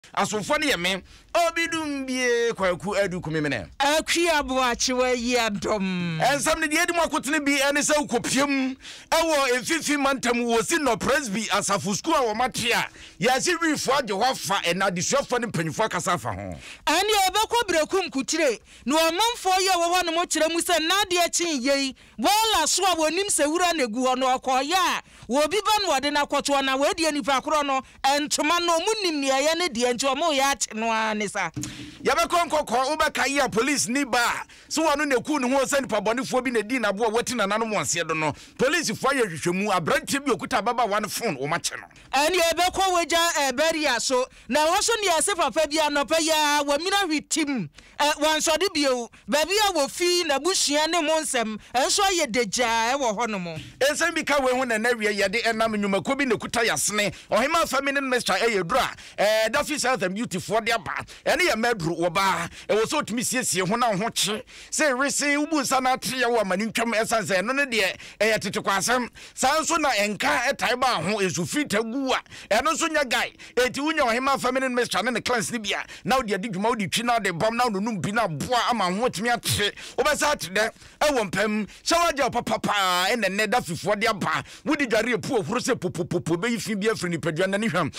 asofo ne yeme obidum bie kwaku adu kumemene Kasiebo achiwe yi Adom ensam ne de edi mu akotene bi ene se ukopiem ewo efifi mantam wo si no presby asafo school a wo matia ya si rifo age hofa ena disuafo ne panyifo kasafa ho ani ebekọ brekum kutire no omanfo ye wo ho no mo kire mu se na de chin yei bola so a wonim se wura negu ho no akoya wo bi ba no de na kwoto na we de nipa kro no entoma no munim ne ye ne de enti o mo ya ache no anisa ya be konkoko ubeka ya police ni ba so wonu ne ku ne ho se nipa bonefo bi na di na bo wati na nanu monse do no police fo ya hwehwemu abrante bi okuta baba one phone o mache no ani ebekọ weja beria so na wo so ne ase papa bi anopa ya wamina hwitim wansode bio baby a wo fi na buhia ne monsem enso ye deja e wo ho no mo ensem bi ka we ho na na wie ye de enam nwumako bi ne kuta yasne ohima family minister eyedura dafi south and beautiful de aba ene ye medru wo ba e wo so tumi siesie ho na ho che se rese ubu sana tre wo amani ntwam esanse no ne de eye tete kwasem sanso na enka etai ba ho esufi tagu a eno so nya guy eti unya ohima family minister ne class ni bia na wo de adwuma wo de twi na de bom na no num bi na boa ama ho tumi atre wo be sa atre de e wo mpam shawaja papa ene ne dafifo de aba wo de dware epu ohuro se popopopo be yifi bi afri ni padua na ni hwam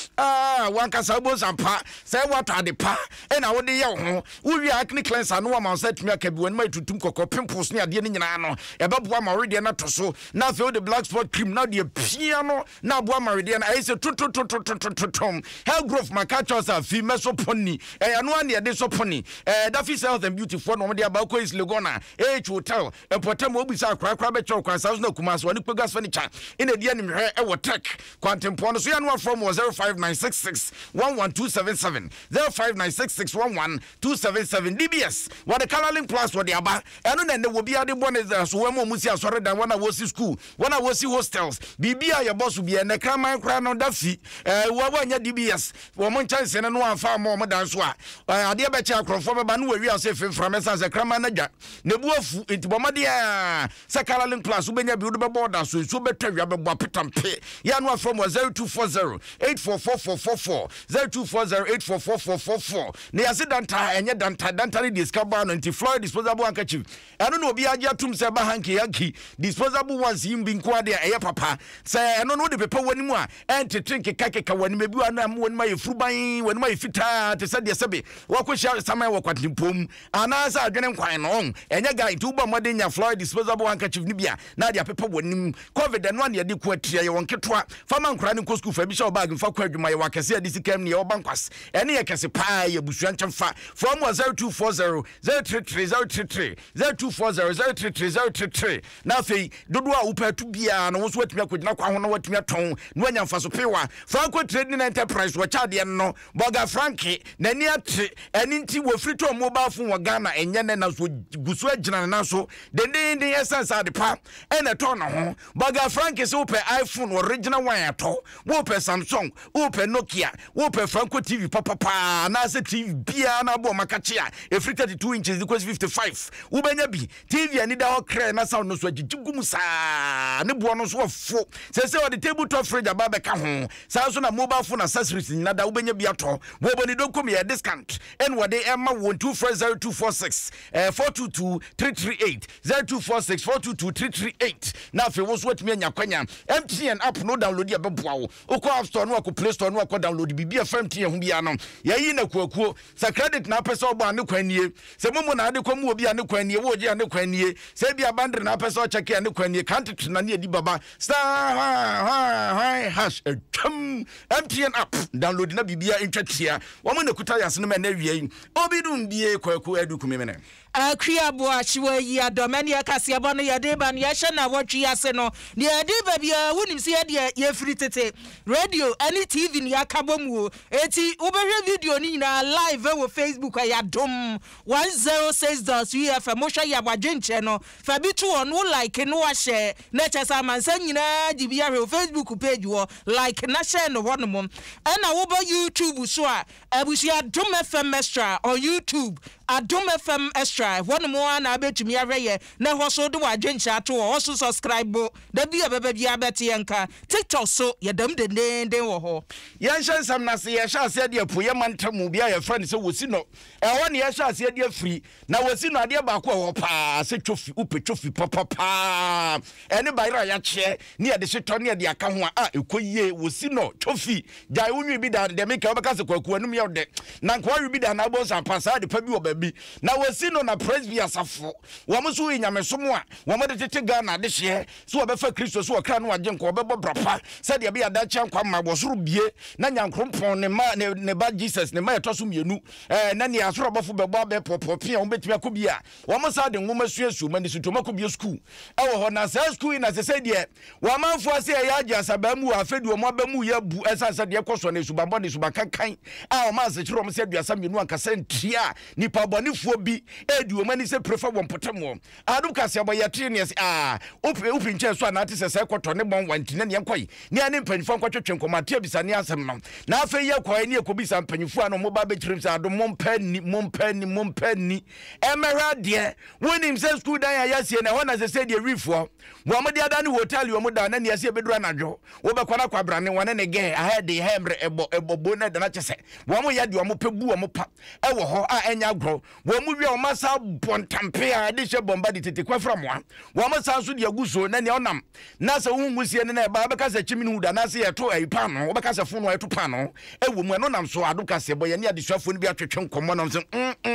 wanka sabo sampa say what are the pa ena wo de ye ho wo wi acne cleanser no ma set me aka bi won mai tutum kokko pimples ne ade ne nyina no e be boa ma rede na to so na fe the black spot cream na de pia no na boa ma rede na ayese tutum hair growth makachos a fi mesoponi e ano an de soponi dafi health and beautiful no de abako is legona hotel e potem obisa akra be chọ kwansa so na kuma so ni kpegas furniture ina de anim hwe e wo tech kwantempo no so ya no from 05966 11277 05966 DBS what the coloring plus what the aba eno na ne wo bia de bonus so wo mu si asore dan wana wo si school wana wo si hostels bibia your boss bia ne kraman kra no dafi wo anya DBS wo mo chance ne no afa mo dan so a ade be cha akrofo be ba no wi ase fimfra mesa se kraman na dwa ne bu afu intibomade a se coloring plus wo benya bi wo be border so be twa be bo petampe ya no from 0240 844444 0240844444 ne yase danta enye danta ne discover no anti Floyd disposable handkerchief eno no obi age atum se ba hanky yanki disposable ones yimbi nko ade eye papa se eno no de pepa wani mu a entete keka wani mebi anu am wani mai fruban wani mai fita te se de sebe wakohia saman wakwatimpom ana sa adwene nkwan no enye guy to ba modern nya Floyd disposable handkerchief ni bia na de pepa wani covid no ane de ko atia ye wonketwa fama nkra ne ko school fa bi sha bag mfa kwa adwuma ye wakase ade sikam ne ye obankwas ene ye kese pa ye busua nchemfa from 0240 033 0240 033 na fe dodo a upatu bia no so watumi akogina kwa ho no watumi aton no anya mfa so pewa Franco Trading Enterprise wa chade no Boga Frankie na ni ate eni nti wo free to mobile phone wa Ghana enye ne na so gusu agina na so den essence ade pa ena to no ho Boga Frankie so pe iPhone original one ato wo pe Samsung wo pe Nokia wo pe Franco TV papa na se TV bia na bo makache a every 32 inches equals 55 wo benya bi TV ani da okre na sound no so agigum sa ne bo no so ofo se o the table top fridge aba ka ho sa so na mobile phone accessories ni na da wo benya bi ato wo boni dokum ye discount and what they emma 12402446 422 338 0246 422 338 na fe wo so atimi anya kwanya MTN app no download ya beboa wo uko App Store no ko Play Store no ko download bibia FMTN ho bia no yayi na kuakuo sa credit na pesa obo ane kwanie se mumu na ade kwamu obi ane kwanie wo je ane kwanie se bia bandre na pesa o check ane kwanie kantet na ne edi baba star hash MTN app download na bibia intwatia wo mo na kuta yase no na wie obi dum bie kwaku adu kumemene Kasiebo achiwe yi Adom ene Kasiebo no ye de ba no ye hye na wotwe yase no ne ye de ba bia wunim se ye de ye free tete radio any TV ni akabomu eti ubehwe video ni na live wo Facebook ya Adom 106.3 FM mo hwe ya bwadwenche no fa bi to no like no wa share na chesa mansa nyina dibia hwe Facebook page wo like na share no wono mom ena wo ba YouTube so a abusia Adom FM extra on YouTube Adom FM Extra one more na betumi areye na ho so de wadwencha to ho so subscribe da bia bebe bia beti enka TikTok so yedam den wo ho yan shansam na se ye sha se de apu ye mantamu bia ye friend se wosi no ho ne ye sha se de free na wosi no ade ba ko ho pa se chofi upe chofi papa ene bayra ya che ne ye de hyeto ne ye de aka ho a ekoyie wosi no chofi jai unwi bi da de meka obeka se kwaku anum ye de na kwa wi bi da na bo sa pasa de pa bi obabi na wosi no na presby asafo wo mo so nyamesom a wo mo de tete Ghana de hye so obefa Kristo so okra no agye nko obebo brapa se de bia da kya nkwa ma bosoro bie na nyankrompon ne ma ne ba Jesus ne ma etoso mienu na ne asoro bofo bebo abe popopia wo betimi akobia wo mo sa de nwoma suasu ma ne sutoma kobia school ewo ho na sa school na se de wo manfo ase ya agya sabamu afedu wo mo abamu ya bu esasa de koso ne subambo ne subakankan a wo ma se kiro mo se aduasa mienu ankasa ntia nipa bonifuo bi edu wo mani se prefer wo mpotamo Adom Kasiebo ya trinies opi nche so na ate se koto ne bon wanti ne yankoi ne ane mpanyifo kwatwetwe nkomatia bisane asem no na afa ye kwai ne ekobisa mpanyifo ano mo ba be kirim se Adom mompani emera de wonim se school dan ya sie na hona se de rifo wo mo de ada ne hotel wo mo da na ne se bedura nadwo wo be kwana kwabrane wone ne ge ahead hemre ebobo na da na chese wo mo ya de wo mo pebu wo mo pa ewo ho a enya gro wo mo wi o masa bontampe a de hye bomba de tete kwa fra mo wo mo sa so de aguso na ne onam na se hungusie ne na ba be ka se chimini huda na se yeto aipa no wo be ka se funu yeto pa no ewo mu no nam so Adom Kasiebo ye ne adesuafo ne bi atwetwe nkomo no se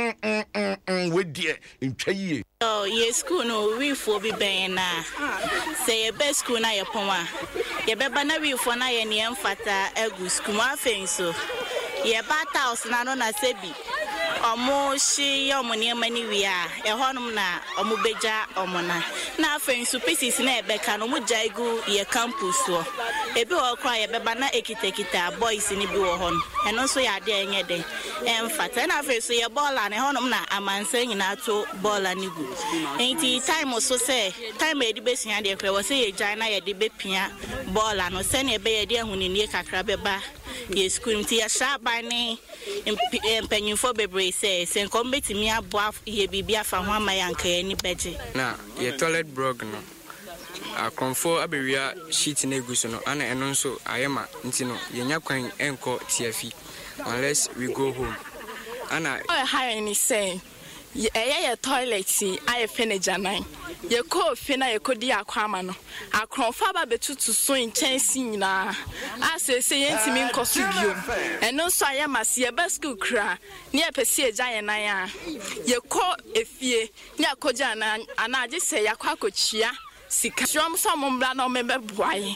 we die ntwaye oh ye school no we for bi ben na say ye best school na ye pon ye beba na we for na ye ne mfata egu school ma fen so ye bata house na no na sebi omo shi ye omo ne mani wi a e honum na omo beja omo na fen so pieces na e beka no mo jaigu ye campus so ebi wo kra ye beba na ekitekita boys ni bi wo hon eno so ya de enye de emfata na fen so ye baller na honum na amansa nyina to baller ni gu enti time so say time e di besia de kra wo say ye jai na ye de bepia baller no se na e be ye de ahuni ni kakra beba ye school ti ya shaba ni empanyufo bebre say sen kombetimi aboa ye bibia fa ho amayanka ni beje na ye toilet brog no akonfo abewia sheet na eguso no ana eno nso ayema nti no yenya kwan enko tiafi unless we go home ana hire ni say ye toilet si aye feneja nan ye ko fena ye ko di akwama no akronfa ba betutu so inchensi nyina asese ye ntimi nkoso bio eno so aye mase ye ba school kra ne ye pese eja ye nan a ye ko efie ne akoja na anaje se yakwa kochia sika shom so mombla no membe boaye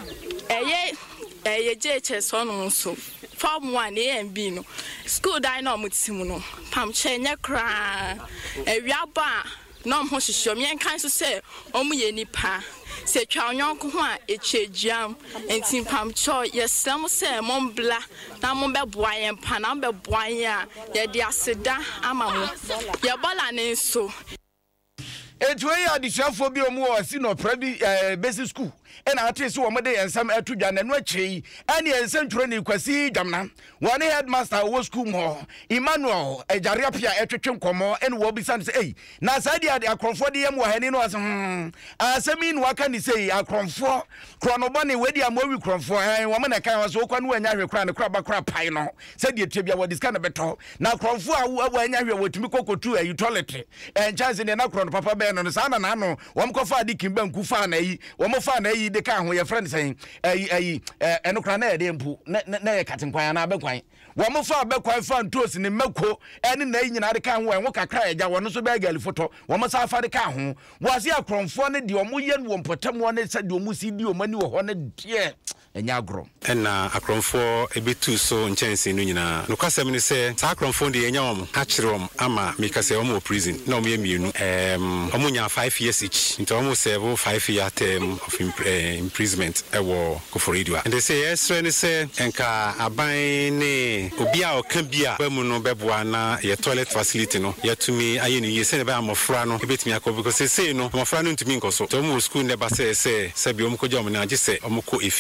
ye JHS on so form 1 AMB no school dai no mutimu no pam chenye kra ewiaba no ho hihyo me kan so se omu ye nipa se twa onyon ko a echegiam enti pam cho yesam se mombla na mombe boaye mpa na mombe boaye a ye de aseda amamu ye bola ne so etwe ya disuafo bi omu o si no prabi basic school ena ate so wo de ensam atudwa na no achi ani ensam twro ni kwasi dwamna one headmaster wo school mo Emmanuel ejariapia etwetwe nkomo ene wo bi san say na sadi ade akronfo de yam wo hani no as asemi no aka ni say akronfo kronobone wedi amowi kronfo wo me na kan was wo kwa no anya hwe kra ne kra ba kra pai no sadi etebia wo diska na beto na kronfo a anya hwe wotumi kokotu ayi toilet chance ne na kron papa be no sana na no wo mkofa adikin banku fa na yi wo mo fa na yi de ka ho ye friend saying enokra na ye de mpu na ye katenkwan na abekwan wo mo fa abekwan fa ntosi ne mako ene na nyina de ka ho enwo kakra eja wo no so be gali foto wo mo sa fa de ka ho wo ase akronfo ne de omo ye no mpotam wo ne sa de omo si di omo ni wo ho ne de enya agro ena akronfo ebetu so nchense no nyina no kwasem ne se sa akronfo de enya omo a kire omo ama mikase omo prison na omo ye mienu omo nya 5 years each into omo serve 5 year term of imprisonment ewo koforidua and they say yes ne se enka aban ne obi a oka bia ba mu no beboa na ye toilet facility no yatumi aye ni ye se ne ba amofra no ebetumi akọ because say no amofra no ntumi nkoso to omo school ne ba se bi omo ko je omo na age se omo ko efie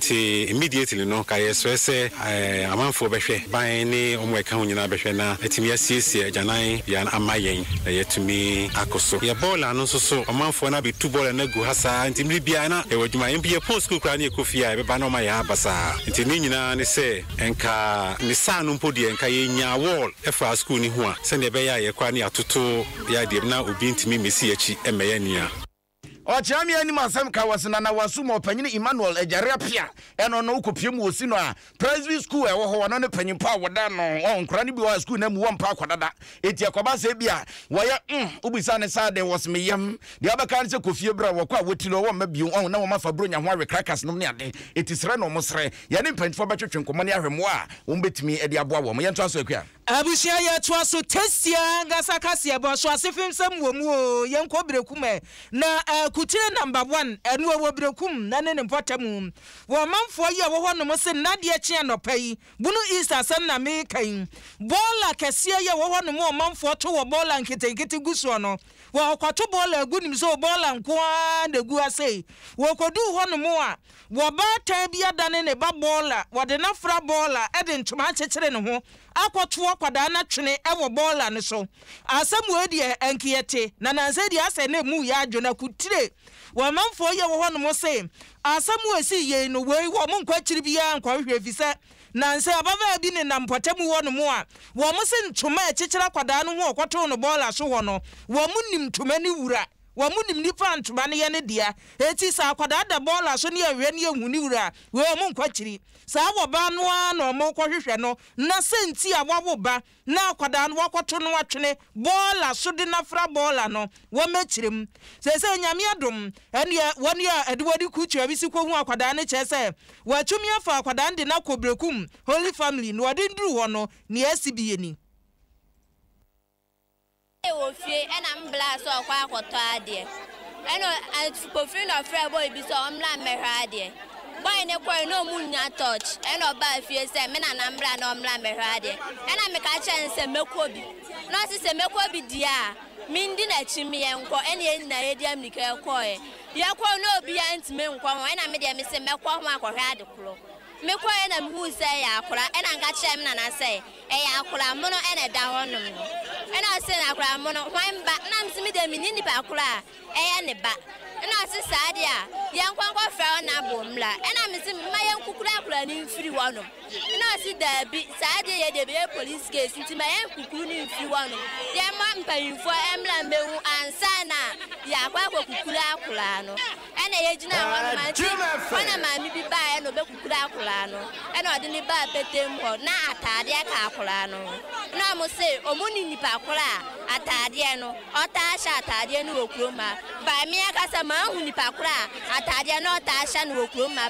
nti immediately no ka yeso se amanfo behwe ban ne omo eka ho nyina behwe na etimi asiesie agyanan ya amayen na yetumi akoso ye bola no so amanfo na be tu bola na gu hasa nti mri bia na e wadwuma yem bia post school kra na ekofia e be ba na ma ya basa nti ni nyina ne se enka ni sa no mpodi enka ye nya wall e fa school ni ho a se ne be ya ye kwa na atoto ya de na obi ntimi mesi achi emeye nia Ochami anim asem ka wasena na wasu mo panyine Emmanuel Ejaria Pia eno no ukopie mu osi no a Presby school e wo ho no ne panyimpa woda no onkra ne bi wa school na mu wampa akwadada eti akwaba se bia woya ubisa ne sade was me yam de abaka ne se kofie bra wo kwa wotilo wo ma biu on na wo ma fa bro nya ho awe crackers no ne ade eti sre no mo sre ye ne panyimfa betwetwe nkomo ne ahwemo a wo betimi e de aboa wo mo ye nto aso akua abusia ye to aso testia ngasa Kasiebo so asefim sam wo mu o ye nko brekume na kutire number 1 enu wo brekum na ne mpotamu wo manfo ye wo hono mo se nade eche anopai bunu Easter sam na me kan bola kese ye wo hono mo manfo to wo bola nkete guso no wo kwato bola agunim so bola nko na gu ase wo kodu hono mo a wo ba ta bia dane ne ba bola wo de na fra bola e de ntoma chekere ne ho akwoto akwada na twene e wo bola ne so asemu edi enkiyete na nanse di ase na mu ya adwo na kutire wo manfo ye wo hono mo se asemu esi ye no wei wo mo nkwachiri bia nkwahwe fise nanse ababa bi ne nampotemu wo no mo a wo mo se ntoma echekere akwada no ho okwoto no bola so ho no wo mo nim ntoma ni wura wo mu nim nipa ntoma ne ye ne dia eti sa akwada da bola so ne awe ne ehu ni wura wo mo nkwachiri sa wo ba no a no mo kwohwehwe no na senti a wo ba na akwada no wakwoto no atwene bola so de na fra bola no wo mechirem se nyame adom ene woni a edwodi kuchu abisi ko hu akwada ne chese wo atumi afa akwada de na kobrekum Holy Family no odi nduru ho no ne asibiye ni ofie ena mbla so kwa akoto ade eno atupofin no frɛ boy bi so omla mehwa ade boy ne koy no munya touch eno ba fie se me na mbla no omla mehwa ade ena me ka chense mekobi no se mekobi dia mindi na chimi enko ene na yedi amnika ekoye yakọ no obi ya ntime nkwa ho ena me de me se mekọ ho akohwa ade kro me koye na mhu se ya akora ena nga chem na se ya akora mo no ena da ho no ena se na akora mo no hwan ba na mse me de me ni ba akora ya ne ba ena se saade a yankwankwa fra na bomla ena me se ma yankukura akora ni mfiri ho no ena se da bi saade ye de be police case nti ma yankukuru ni mfiri ho no ya ma mpayinfo emla mbehu ansa na ya kwa kukura akora no ena ye gina ho no ma ti wana ma mi bi ba no be kukura akora no ena ode ni ba petem ho na atade aka akora no na mo se omuni nipa akora atade no ota sha atade no okuroma ba mi aka sa ma hu nipa akora atade no ota sha no okuroma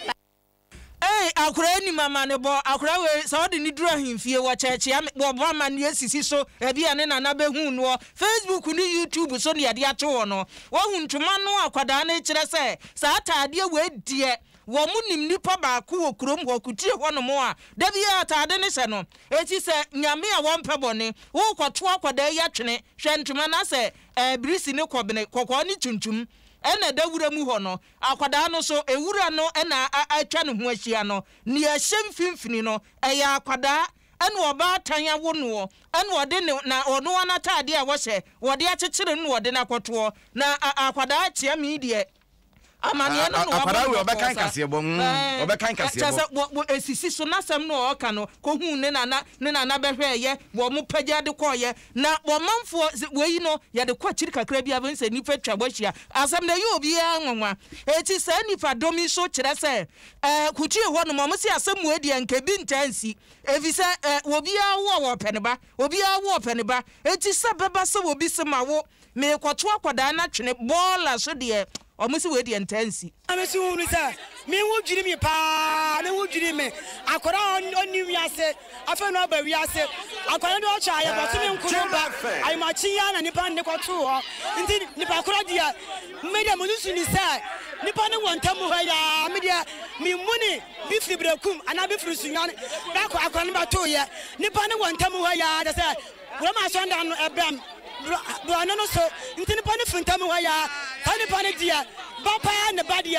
akura ni mama ne bo akura we so de ni duru ahimfie wo cheche ya bo mama ne asisi so ebi ane na be hu no Facebook ni YouTube so ne ade ato wo no wo hu ntoma no akwada na kire se sa atade we die wo mu nim nipa ba ko wo kurom wo kutie ho no mo a da bi atade ne se no eti se nyame a wo mpe bone wo kwoto akwada ya twene hwe ntoma na se brisi ne kobene kokko ni tuntum ena da wura mu ho no akwada no so ewura no ena atwa ne ho ahia no ne ahyem finfini no eya akwada ena oba tanya wo no ena ode na ono anatade a wo hye wode akekere no wode na kwoto na akwada atia mi de amane no akwada we obekan Kasiebo obekan Kasiebo chase esisi so nasem no oka no ko hu ne nana behwe ye wo mu pagya de koye na wo manfo weyi no ye de kwa chiri kakra bia ben se nipa twabo hia asem na ye obi anwanwa eti sa nipa domi so kire se kutie ho no mo se asem wedi anka bi ntansi evise obi awo peneba obi awo peneba eti sa beba se obi se mawo me kwoto akwada na twene bola so de omusi we di intensi amesi unu sa mi wujiri mi pa ne wujiri me akora oni wiase afa no ba wiase akora do cha ya ba tumi nkuru ba ai ma chi ya na nipa ne kwato ho nti nipa akora dia media munusu ni sa nipa ne wontamu ha ya media mi muni bi fibrekum ana bi frusunyan ba ko akora ne ba to ye nipa ne wontamu ha ya da sa wo ma so nda no ebam bro no so ntini pani funtamu wa ya pani dia bapa ne badia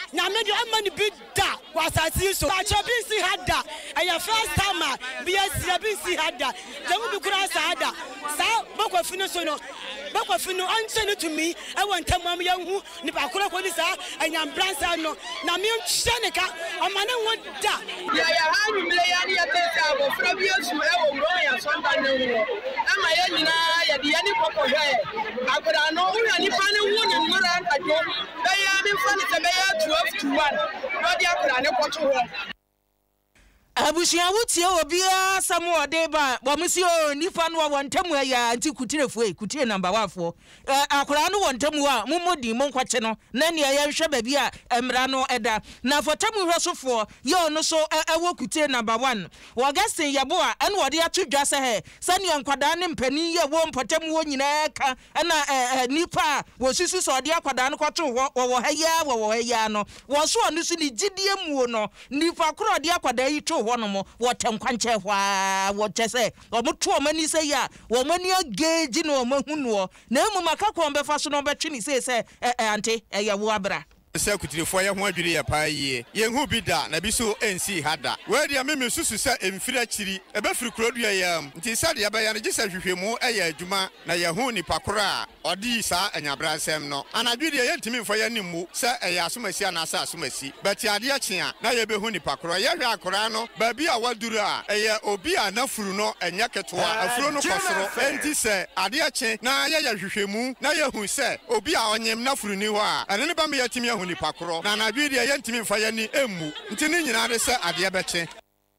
na me de amani bi da wasasi so a chobi si hada and first time be si hada dem bi kura sa hada sa bokwafi no so no bokwafi no anche to me I want tamam yanhu ni ba kura ko ni sa anyam bransa no na me nhye ka amane woda ya ha mi mle ya ni ya tesa go from yesu e wo ro ya so ba ne wo ama ya nyina ya de ya ni kokko hwe agora no uri ni pa ne wo ni mura antajo be ya mi fa ni se be ya 12 to 1 no dia kura ne kwoto ho abusia wutie obia samuel deba bomsi o nipa no wontamu ya anti kutire number 1 fo akora no wontamu a mumodi monkwache no na ne ya hwe ba bia emra no eda na fotamu hwesofo ye no so ewo kutire number 1 Augustin yabo a ene wode atodwa se he sane nkwada ne mpani ye wo mpotamu wo nyina ka na nipa wo susu so de akwada no kwato wo haya no wo so no su ni gidie mu no nipa kro de akwada yi to wonomo wotenkwanche hwa wotese omuto omani se ya womani ageji no omahunu na emu makakọ ombefa so no betwe ni se ante ya wo abra se kutirefo ya ho adwiri ya pa yie ye hu bi da na bi so ensi hada we dia me susu se emfira chiri ebe firi kurodua ya nti sade ya ba ya ne gisa hwehwemu eya adwuma na ye hu ni pakora odi sa anyabrasem no anadwiri ye ntimi mfo ya nimmu se eya asomasi na asa asomasi bati ade akye na ye be hu ni pakora ye hwe akora no ba bi a waduru a eya obi a na furu no enya ketwa afuru no kosoro enti se ade akye na ye hwehwemu na ye hu se obi a onyem na furu ni ho a ene ne ba me yatimi ni pakro na na bia ye ntimi mfa ye ni emu nti ni nyina de se ade beche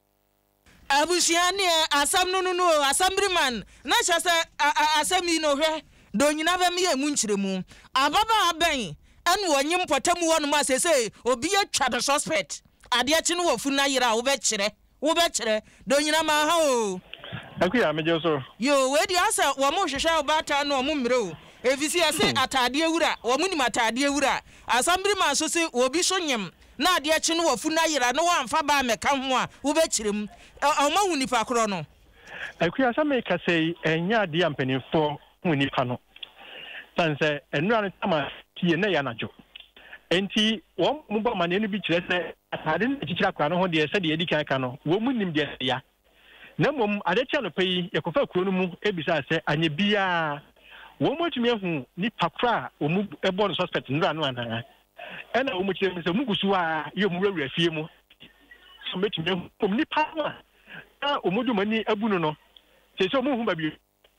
abusiane asam no assemblyman na chase asami no hwe do nyina be me emu nchiremu ababa aben anu onyim potamu wonu ma sese obi atwa the suspect ade achi no wafu na yira wo be kire do nyina ma ha o akuya meje so yo we di asa wo mo hwehwe obata no mo mire o evisi ase atade ewura wo munim atade ewura assemblyman so se obi so nyem na ade achi no wafu na yira no wamfa ba meka ho a wo be kirem oma hu nipa kro no akuya sa me ka sei enya ade ampanifo hu nipa no sanse enura no tama tie na ya najo enti wo mu ba mane no bi kire se atade na kikira kwa no ho de se de edi kan ka no wo munim de ya na mom ade cha no pei yekofa kuro no mu ebisa se anye bia wo motumi hu ni pakra o mu ebo no suspect nra no ana ena wo motumi se mugusu a ye mu wura fie mu so metumi hu ni pakra a o modu mani abunu no se so mu hu ba bi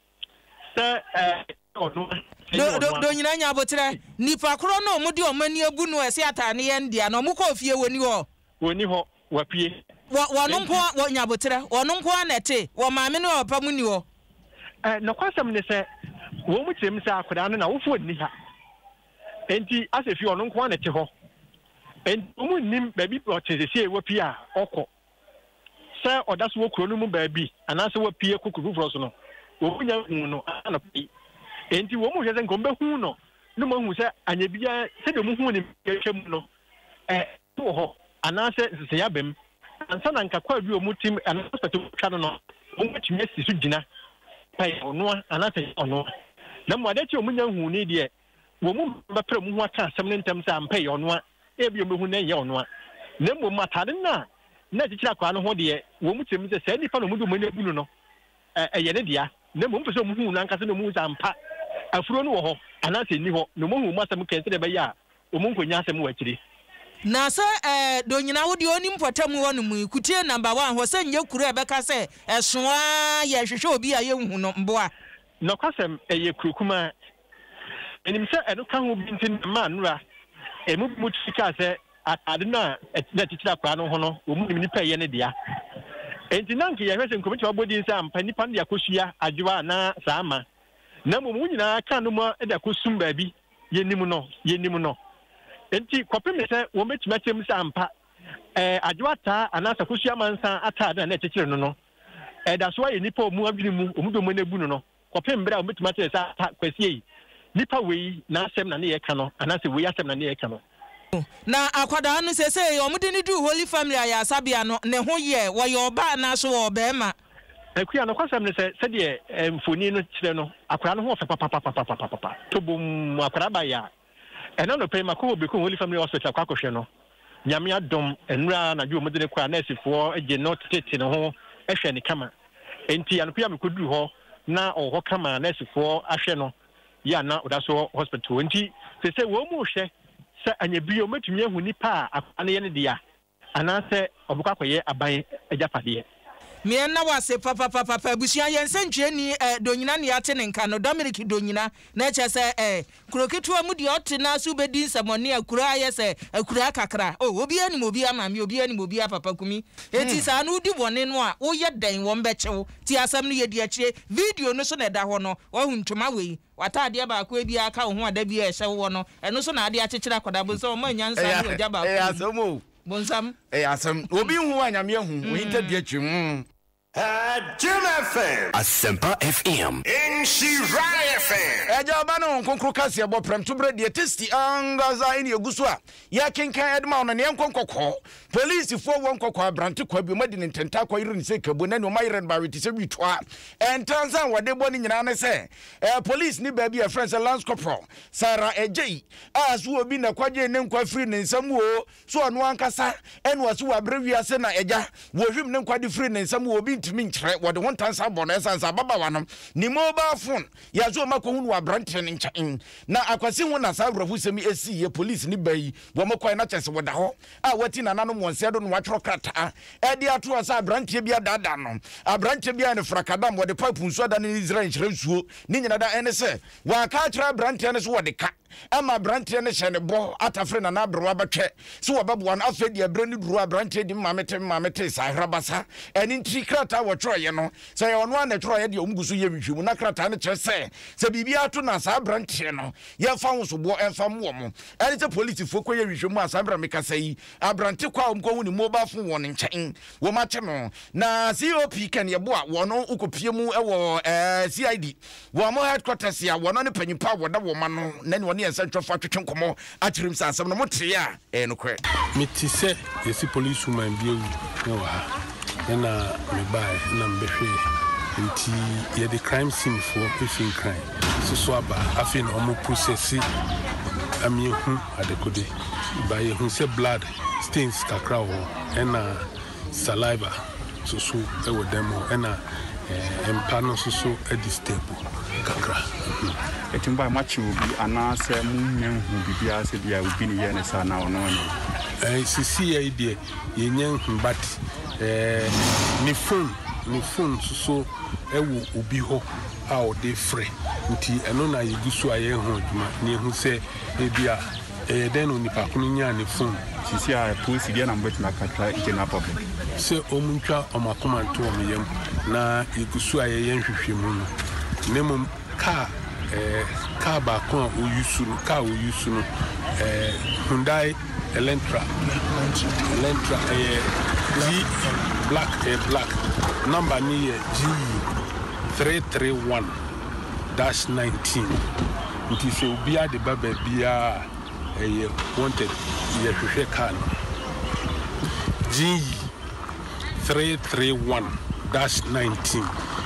se do nyina nya botre ni pakro no omudi omani abunu ese atane ye ndia no mu ko fie woni ho wapie wo no mpo wo nya botre wo no mpo anete wo maame no opa mu ni wo no kwasam ne se wo mu kyerem sa akoda no na wo fo ni ha enti asefi ono nko anete ho enti mu nim ba bi o tezesi e wapi a okọ se odaso wo kuro no mu ba bi anase wapie kokuru fro so no wo nya hu no ana pi enti wo mu hwese nkombe hu no no mo hu se anya bia se de mu hu ni twem no to ho anase se ya bem ansa na nka kwa bi o mu tim anase to twa no wo mu timi asi so gina pai ono anase ono na mo ade ti o mu nya hu ni de wo mu ba pre mu hu aka asem ne ntam sa ampai ono a e bi o mu hu na ye ono a na mo matade na tikira kwa no ho de wo mu timi se nipa no mu do mo na bunu no ye ne dia na mo mpese mu hu na nka se no mu za mpa afuro no wo ho anase ni ho no mo hu mu asem kense de ba ya o mu nkonya asem wa kire na se do nyina wo de oni mpotamu wonu mu kutie number 1 ho se nye kuru ebeka se esoa ye hwehwe obi a ye hu no mboa no kwasem ye kurukuma enim se eno ka ho bi ntin ma nura emu mutika se atade na tikira kwa no ho no o mu nipa ye ne dia enti nanke ye hwese nkomiti wabodi nsa ampa nipa ne yakosua adwa na saama na mo mu nyina ka no mo eda kosum ba bi ye nim no enti kopeme se wo metuma tem sa ampa adwa ta anasa kosua mansa atade na tikira no da so ye nipa mu adwini mu omudo mo na bu no kopem bra wo metuma te sa kwasie nipa wei na asem na ne ye ka no anasa wei asem na ne ye ka no na akwada no sese omudi ni du holy family ya sabia no ne ho ye wo ye oba na so wo be ma akuya no kwasam ne se de mfoni no kire no akwada no ho fe papa to bum akwada ba ya eno no pe makọ obi ko holy family hospital kwa kohwe no nyame adom enura na dwo modene kwa nurse for age not tete no ho ehwe ne kama enti anopia mekodu ho na oho kama nurse for ahwe no ya na odaso hospital enti se wo mu hwe se anyabio matumi ahu nipa akane ye ne dia anase obuka koye aban ajapade Miena wase papa busia yensenche ni donyina ne ate ne nka no Dominic donyina na che se kroketu amu de ote na so bedi nsamone akura ayese akura kakra obi ani obi amami obi ani obi papa kumi eti sa no di bone no a wo ye den wo mbechew ti asam no ye di akire video no so na da ho no wo ntoma wei watade ba ko bi aka ho ada bi e hye wo no eno so na ade akekira akoda bo so ma nyansa no oja ba ko asomo bonsam asam obi hu anyame hu winter di atwim Adom FM Asempa FM Inshira FM Ejaba no konkro Kasiebo prem to bre de testi angaza eni eguso a ya kenkan edma no ne nkonkokọ police fo won kokọ abrante kwa bi madi ne ntenta kwa yiri ne se kabo na ne o mayire ba weti se witwa entansan wode bo ni nyina ne se police ni ba bi a friends Lance Corporal Sarah Ejei asu obi na kwaje ne nkwa free ne nsam o so ono ankasa eno asu wa bre wiase na eja wo hwim ne nkwa de free ne nsam obi ntimi nkyere wode won tansa bo na esansa baba wanom ni mobile phone ya zo makohunu wa brante ne nkyɛn na akwasi ho na sa wrafu semi esi ye police ni bayi wo makwai na kyɛse woda hɔ a wati na nanom wonse do no watworo krata edi ato asa brante bia dada no abrante bia ne frakadam wode pipe nso da ne Israel nkyere nsuo ni nyina da ene se wa ka kyerɛ brante ne so wode ka ama brante ne hyɛ ne bɔ atafre na abrewa batwɛ so wɔbɛboa no afɛ de abrɛ ne duru abrante di mamete sa hrabasa ɛni ntri krata wɔtworo ye no sɛ ɔno ana tworo ye de omgusu ye hwehwemu na krata ne kyerɛ sɛ bibia ato na sa abrante no ye fa wo so bo emfa mo mo ɛne sɛ police fo kɔ ye hwehwemu asabra mekasa yi abrante kwa omko hu ni mobile phone wɔ ne nkyɛn wo ma kye no na COP kan ye bo a wɔno ukopie mu ɛwɔ CID wo mo headquarters ya wɔno ne panyimpa wɔda wo ma no na ne wɔne yɛnsa twɔfa twetwe nkɔmɔ akyirim sa asɛm no mote a no kɔ meti sɛ yɛsi police woman bi awu ne wɔ ha na me bae na mbɛhwɛ nti yɛde crime scene for efin crime so aba afei na ɔmo process amiehu adekode ba yɛhu sɛ blood stains kakra wɔ ɛna saliva so ɛwɔ dem hɔ ɛna empa no so edi stable kakra etimba machi obi anase munyen hu bibia se bia obi ne ye ne sa na ono no sisi ya ide yenyen hu but ni phone so ewo obi ho a o de frɛ nti eno na yegusu aye hu adwuma ne hu se ebia den onipa kono nya ne phone sisi a police dia na mbet na katra ike na public se omuntwa omakomanto o meyam na yegusu aye yen hwehwemu no nemum car ba kon o yusu no Hyundai Elantra G black number ni G331-19 it is obia de baba bia wanted ye hwehwe car G331-19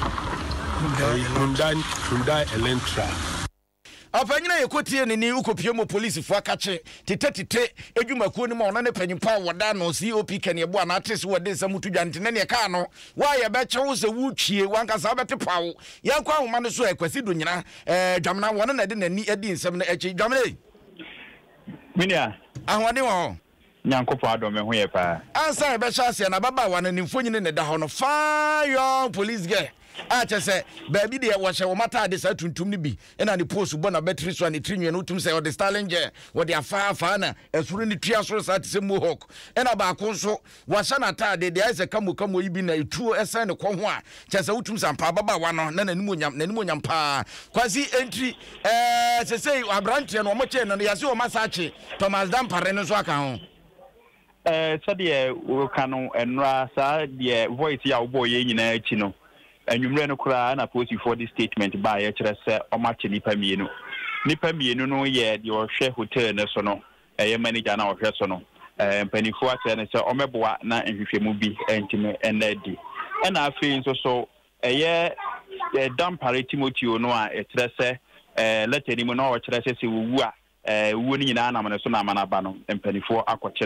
Hyundai Elantra apanyina yekotie ne ukopie mo police fo akache tete edwumakuo ni ma ona ne panyimpa woda no COP kan ye bo ana atese wode samutu dwante ne ne ka no wa ye be kyewo se wutwie wankasa bete pawo ye kwa homa no so ekwasi do nyina dwamna wona na de nani edi nsem na echi dwamne minia ahwade wo nyankopɔ adom ho ye pa ansa be hya ase na baba wa na nimfo nyine ne da ho no fire police girl chese baby de wo hye wo mata de sa tuntum ni bi ena ne post bo na battery so ne trinwe no tum se o de Starlinger wo de afa na esuru ni tua so sa te Mohawk ena ba ko so wo hye na ta de ise kamo yi bi na etuo esen ne ko ho a chese utum sampa baba wa no na nanim onyam pa kwasi entry sese abrante no mo che no ya se o masache Thomas Dampare no so aka ho sade wo kanu enra sa de voice ya wo boy nyina achi no anwumre no kura na post for this statement ba ya kire se o ma che nipa mienu no ye de o hwe hotel ne so no ye manager na o hwe so no mpanifo ate ne se o meboa na nhwehwemu bi entime enadi na afi so ye Dampare Timothy no a kire se letter ni mo na o kire se wu a wu ni nyina na mo so na manaba no mpanifo akɔche no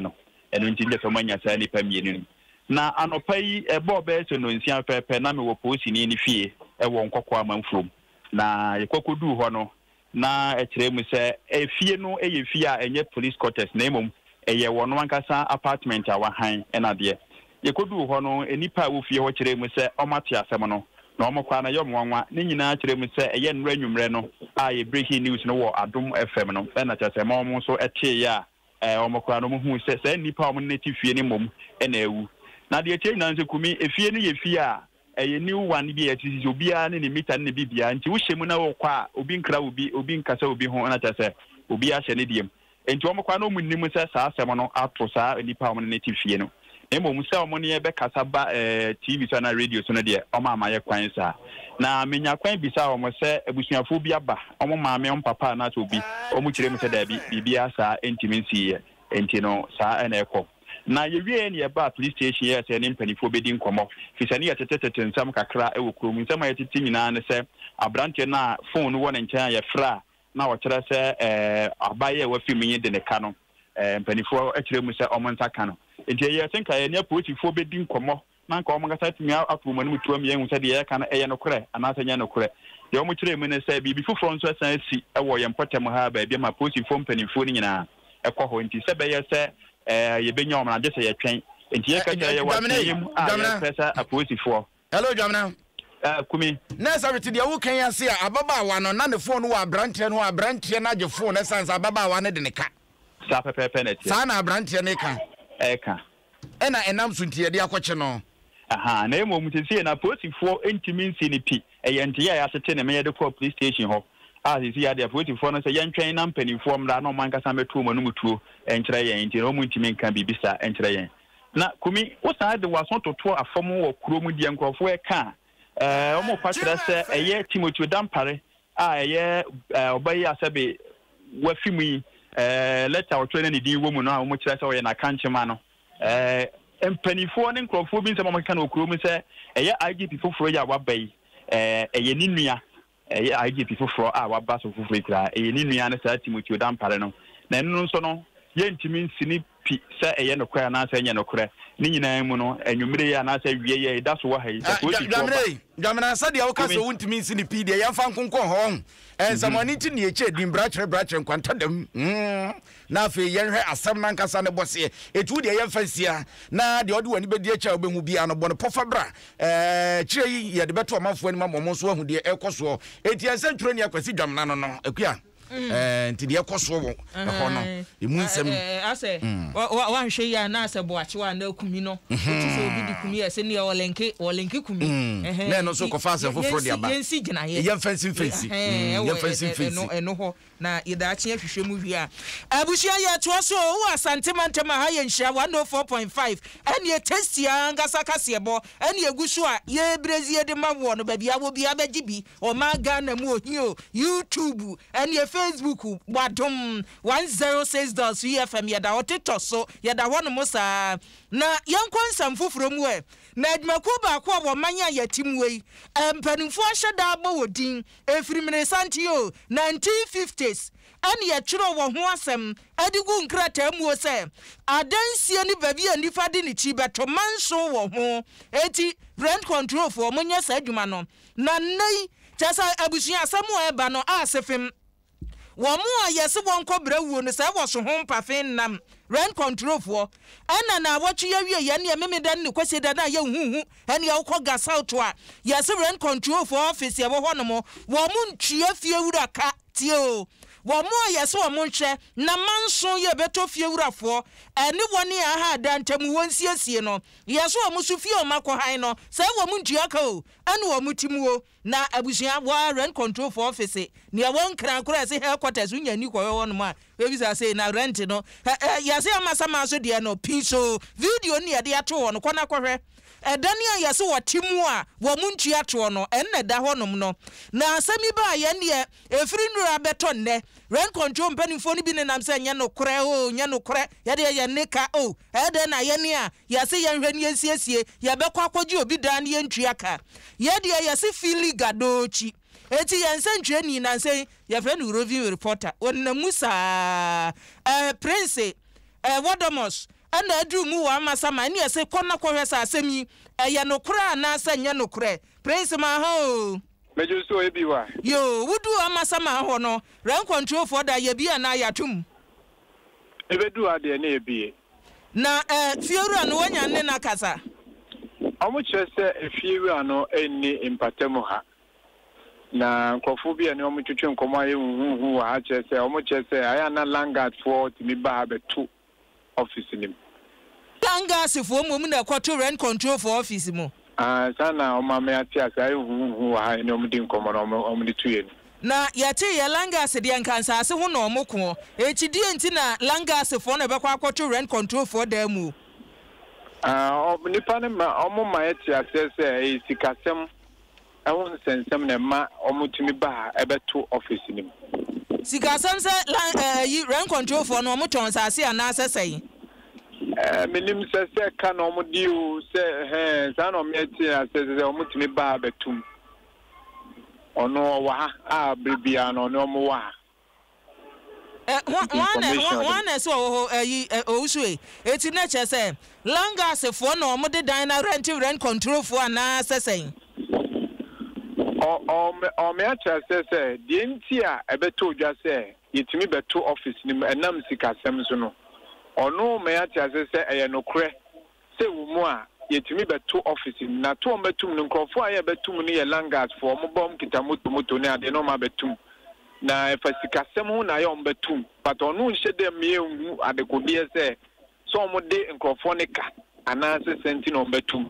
eno nti nje so manya sa nipa mienu na anopa yi ebo be so no nsia pepe na me wo posi ni fie wo nkokọ amanfrom na yekokodu ho no na ekire mu se efie no fie a enye police quarters na emom eye wono ankasa apartment a wahan ena de yekodu ho no enipa wo fie ho kire mu se omate asem no na omokwa na yom wanwa ni nyina kire mu se eye nra nwumre no a ye breaking news no wo Adom FM no na kyase ma omo so etie ya omokwa no mu hu se nipa omo neti fie ni mom ena ewu na de etie na nse kumi efie ni ye fie a eye ni one bi etisi obi a ne mita ne bibia nti wo hyemu na wo kwa obi nkra obi nkasa obi ho na kyase obi a hye ne diem enti omokwa no mu nim se saa asem no ato saa nipa omo neti fie no emo musa omo ne be kasa ba TV so na radio so no de omo amaye kwan sa na menya kwan bisa omo se abusuafo bi aba omo maame on papa na to bi omo kire mu se da bibia sa entiminsi ye enti no sa ena ekọ na yewie ne ba police station ye se ne mpanifo be di nkomo fisani ye tetete nsam kakra e wo krom nsam ye tete nyina ne se abrante na phone wo ne nkyɛn ye fra na wo kire se abaye wa fi munye de ne ka no mpanifo akire mu se omo ntaka no enti ye senka ye ne politifo be di nkomo na nka omo gasa timi afuro mu tuam ye hu se de ye ka na eye no kore anasa nya no kore de omo kire mu ne se bibi fufuro nso san si e wo ye mpotem ha ba bia ma politifo mpanifo ni nyina ekọ ho enti se be ye se ye benya omo na je se ye twen enti ye ka ye wa twen a pressa aposifo hello Jamna kumi na sabiti de wo kan ya se ababa wa no na ne phone wa brantie na je phone na sansa ababa wa ne de ne ka sa pepe na ti sa na brantie ne ka eka ena enam suntie de akọche no aha na emo mutisi na posifo entimi nsi ni pi enti ya asete ne me de call police station ho sisi ya de posifo no se yentwen na mpanifo mra na man kasa metu mo no mutuo enkyere yen enti no muntimi nka bibisa enkyere yen na kumi wo sa de waso toto afom wo kuro mu die nkrofo e ka omo kwatira se eye Timothy Dampare eye obayi asabe wafimu yi leta otwene ne din wo mu no a omo kira se wo ye na kanchema no empanifo ne nkrofo bi nsema mo ka na okuro mu se eye IGP foforo ya wabai eye ninua IGP foforo a waba so foforo kira eye ninua ne sa Timothy Dampare no na enu nso no ye ntimi nsini pi se eye no kwa na sa enya no kora ni nyina mu no enwumre ya na sa wie ye da so wa ha yi Jamna sadia wo ka so wuntimi nsini pi de ya fa nkonko ho samani ti ne eche din brachre nkwanta dam na afi yenhwe asam na nkasa ne bose etu de ye fasia na de ode wani bedi echa obehu bia no bone pofa bra kire yi ye de beto amafo ani mammo so ahu de ekoso eti asanturo ne akwasi Jamna no no akua nti de ekoso wo ho no emu nsem ase wa hwe ya na ase boache wa na kumi no otu so obi di kumi ese ne olenke kumi na no so ko fa ase foforo de aba yensi gina ye ye fancy eno ho na yedaache ahwehwe mu wi a abushia ye to so wo asantemantem ha ye nhia 104.5 ene ye testia ngasa Kasiebo ene egusu a ye brezie de mawo no ba bia wo bia bagibi o ma Ghana mu ohio YouTube ene Facebook Adom 106.3 FM yada oteto so yada hono musa na yankwansam foforo mu na admaku ba ko wo manya yatimwe empanifo aheda abo wodin efirimene santio 1950s ani ye twiro wo ho asem adigu nkrata mu se adansie ni babi anifa de ni chi beto manso wo ho eti rent control for munya sa adwuma no na nei tasa abusuya asemu eba no asefem wo mu ayese won kobra wuo no se wo so ho mpafen nam rent control for ana na wachi ya wie ye ne memedan ne kwese da na ye huhu ene ye wo gasa to a yese rent control for office ye wo ho no mo wo mu ntue fie wura ka tio wo mu ayese wo mu nhwe na manso ye beto fie wurafo ene woni aha da ntam wonsiesie no yese wo mu su fie o makohan no se wo mu ntue ka o ene wo mu timuo na abusia wa rent control for office ne won kran kora se headquarters unya ni koyo won ma we bi say na rent no ya se amasama so de no pinso video ni de ato won kona kohwe edani ya se wotimu a wo muntu ato no enne da honom no na asemi ba ye ne efiri nura beto ne rent control mpanifo ni bi ne nam se nya no kore o nya no kore ya de ye nika o ede na ye ne a ya se ye hwani esiesie ya bekwa akwaji obi dan ye ntuaka ye de ye se fili gadochi eti yensentre ni na say your friend review reporter on musa prince wadomos ana adu mu wa masama ne yese konna kohwesa asemi eye no kura na sanya no kure prince ma ho mejo so ebi wa yo wudu amasama ho no ran control for da ye bia na yatum ebedu ade na ebi na fiewura no wanya ne na kasa omo chese efiewura no eni impatemo ha na nkofo bia ne omo twetwe nkomo aye huhu wa chese omo chese aya na langard for timi ba betu office nim langard for mum na kwato rent control for office mu sana omo me atia sai huhu wa ne omo di nkomo no omo di tuye na yate ye langard de nkansa ase ho na omo ko echidi enti na langard for na be kwa kwato rent control for da mu nipa ne ma omo ma atia se sikasem awon sensem na ma omutumi ba ebeto office nim sikasem se yi rent control for no omuton sase ana asesei minim se ka no omudi o se sa no meti asese omutumi ba betum ono wa ha bibia no no mo wa one so yi ousue eti na chese langas for no omudi dan na rent control for ana asesei o me acha se die nti a ebeto dwa se yetimi beto office nim enam sikasem so no ono me acha se eye no kre se wo mu a yetimi beto office na to o betum no nkrofo a ye betum no ye langas for mo bom kita moto ne ade no ma betum na fa sikasem ho na ye on betum but ono nhyɛ dem me hu adekodie se so mo de nkrofo ne ka ana se senti no betum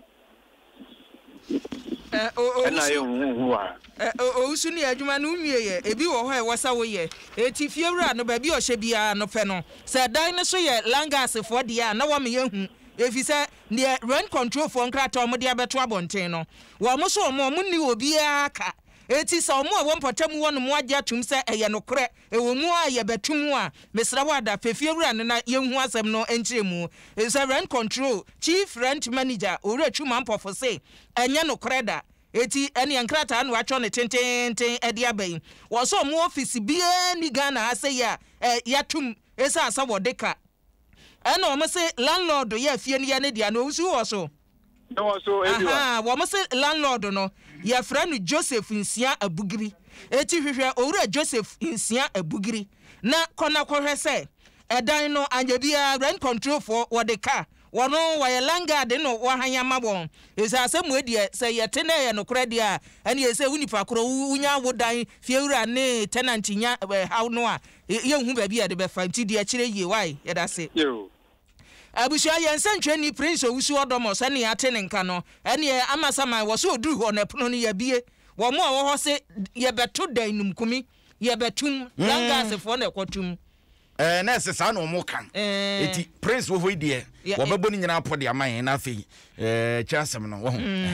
ousu ni adwuma no nwie ye ebi wo ho e wosa wo ye eti fiewura no ba bi o hye bia no pe no se dan ne so ye langas for dia na wo me yehu efi se ne rent control for nkrata o mo dia beto abonten no wo mo so mo ni obi aka eti se o mo wo mpotam wo no mo agya tum se eye no kre e wo mu a ye betum a mesra wada fiewura no na yehu asem no enchiremu e se rent control chief rent manager ore twuma mpofo se enye no kre da eti eni nkrata no atwo ne tententen edi abai wo so mo office bia ni Ghana ase ya yatum esa asa wodeka ena o mo se landlord ya fie ni ya ne dia no usu wo so no so everyone wo mo se landlord no ya fra no Joseph Nsia Abugiri eti hwehwe owura Joseph Nsia Abugiri na kona kohwese edan no anya bia rent control for wodeka wono wa langard no wa hanya mabon esa asemu edie se yete na ye no kredi a ene ese unipa kro unya wodan fiewura ne tenant nya how no a ye hu ba bia de be fa nti de akire ye wai ye da se yo abusha ye nsantwe ni prince owusu odomo se ne ate ne nka no ene amasama wo so odu ho na pono ne ye bie wo mo wo ho se ye beto dan numkumi ye betum langard fo na ekotum na se sa no mo kan eti prince wo hoidie wo bebo ni nyina pode aman na afei chansem no wo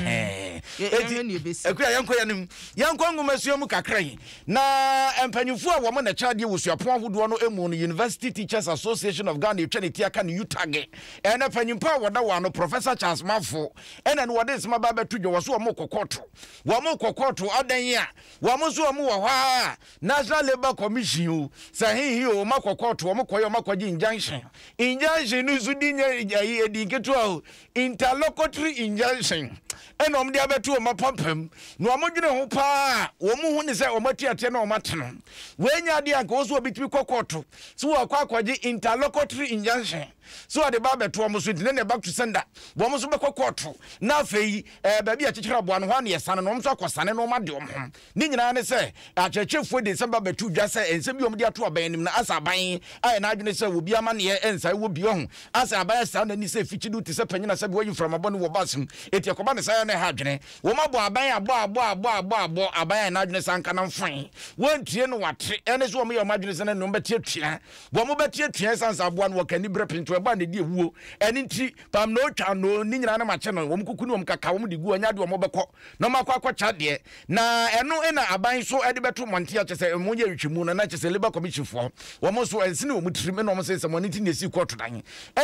eti ekura yanko yanim yanko ngumasuo mu kakrai na empanyufu a wo mo na chade wosuapon ahodo no emu no University Teachers Association of Ghana etwaneti aka ne utage na panyimpa woda wa no Professor Charles Mafo ena no wode sema ba betu dwo wo so mo kokoto adan ya wo mo so mo wo ha National Labour Commission sahihi o makokoto wo mo koyo makoji injunction no zudinya edinketo interlocutory injunction ena omde abetu o mapampam no amodwene ho pa wo mu hu ne se o matiate na o mateno wenya ade anka wo so obitimi kokoto so wo akwaji interlocutory injunction so ade ba betu o mo so ne back to sender wo mo so be kokoto na afei ba bia chechera bo an ho na yesane no mo so akosane no made om ho ni nyina ne se achechefo de semba betu dwa se ensem bi omde ato aban nim na asa aban ai na adwene se wo bia ma ne ensa wo bi ho asa aban sa na ni se fichidu te se panyina se bo yi from abon wo basem eti akoba ne sa na ha adwene wo ma bo aban abo aban na adwene sa nka na mfan won tie no wate ene so wo me yo ma adwene se na no betie tua wo mo betie tua sansa abo no wakani brepinto eba ne di ewuo ene nti pam no twa no ni nyina na ma che no wo mkuku ni wo mkaka wo di gu anya de wo beko no makwa chade na eno ena aban so ede beto monte a chese mo ye ritwimu na chese Labour Commission fo wo mo so ensine wo mutrime no mo se mo nti nesi koto dan ena wo mo de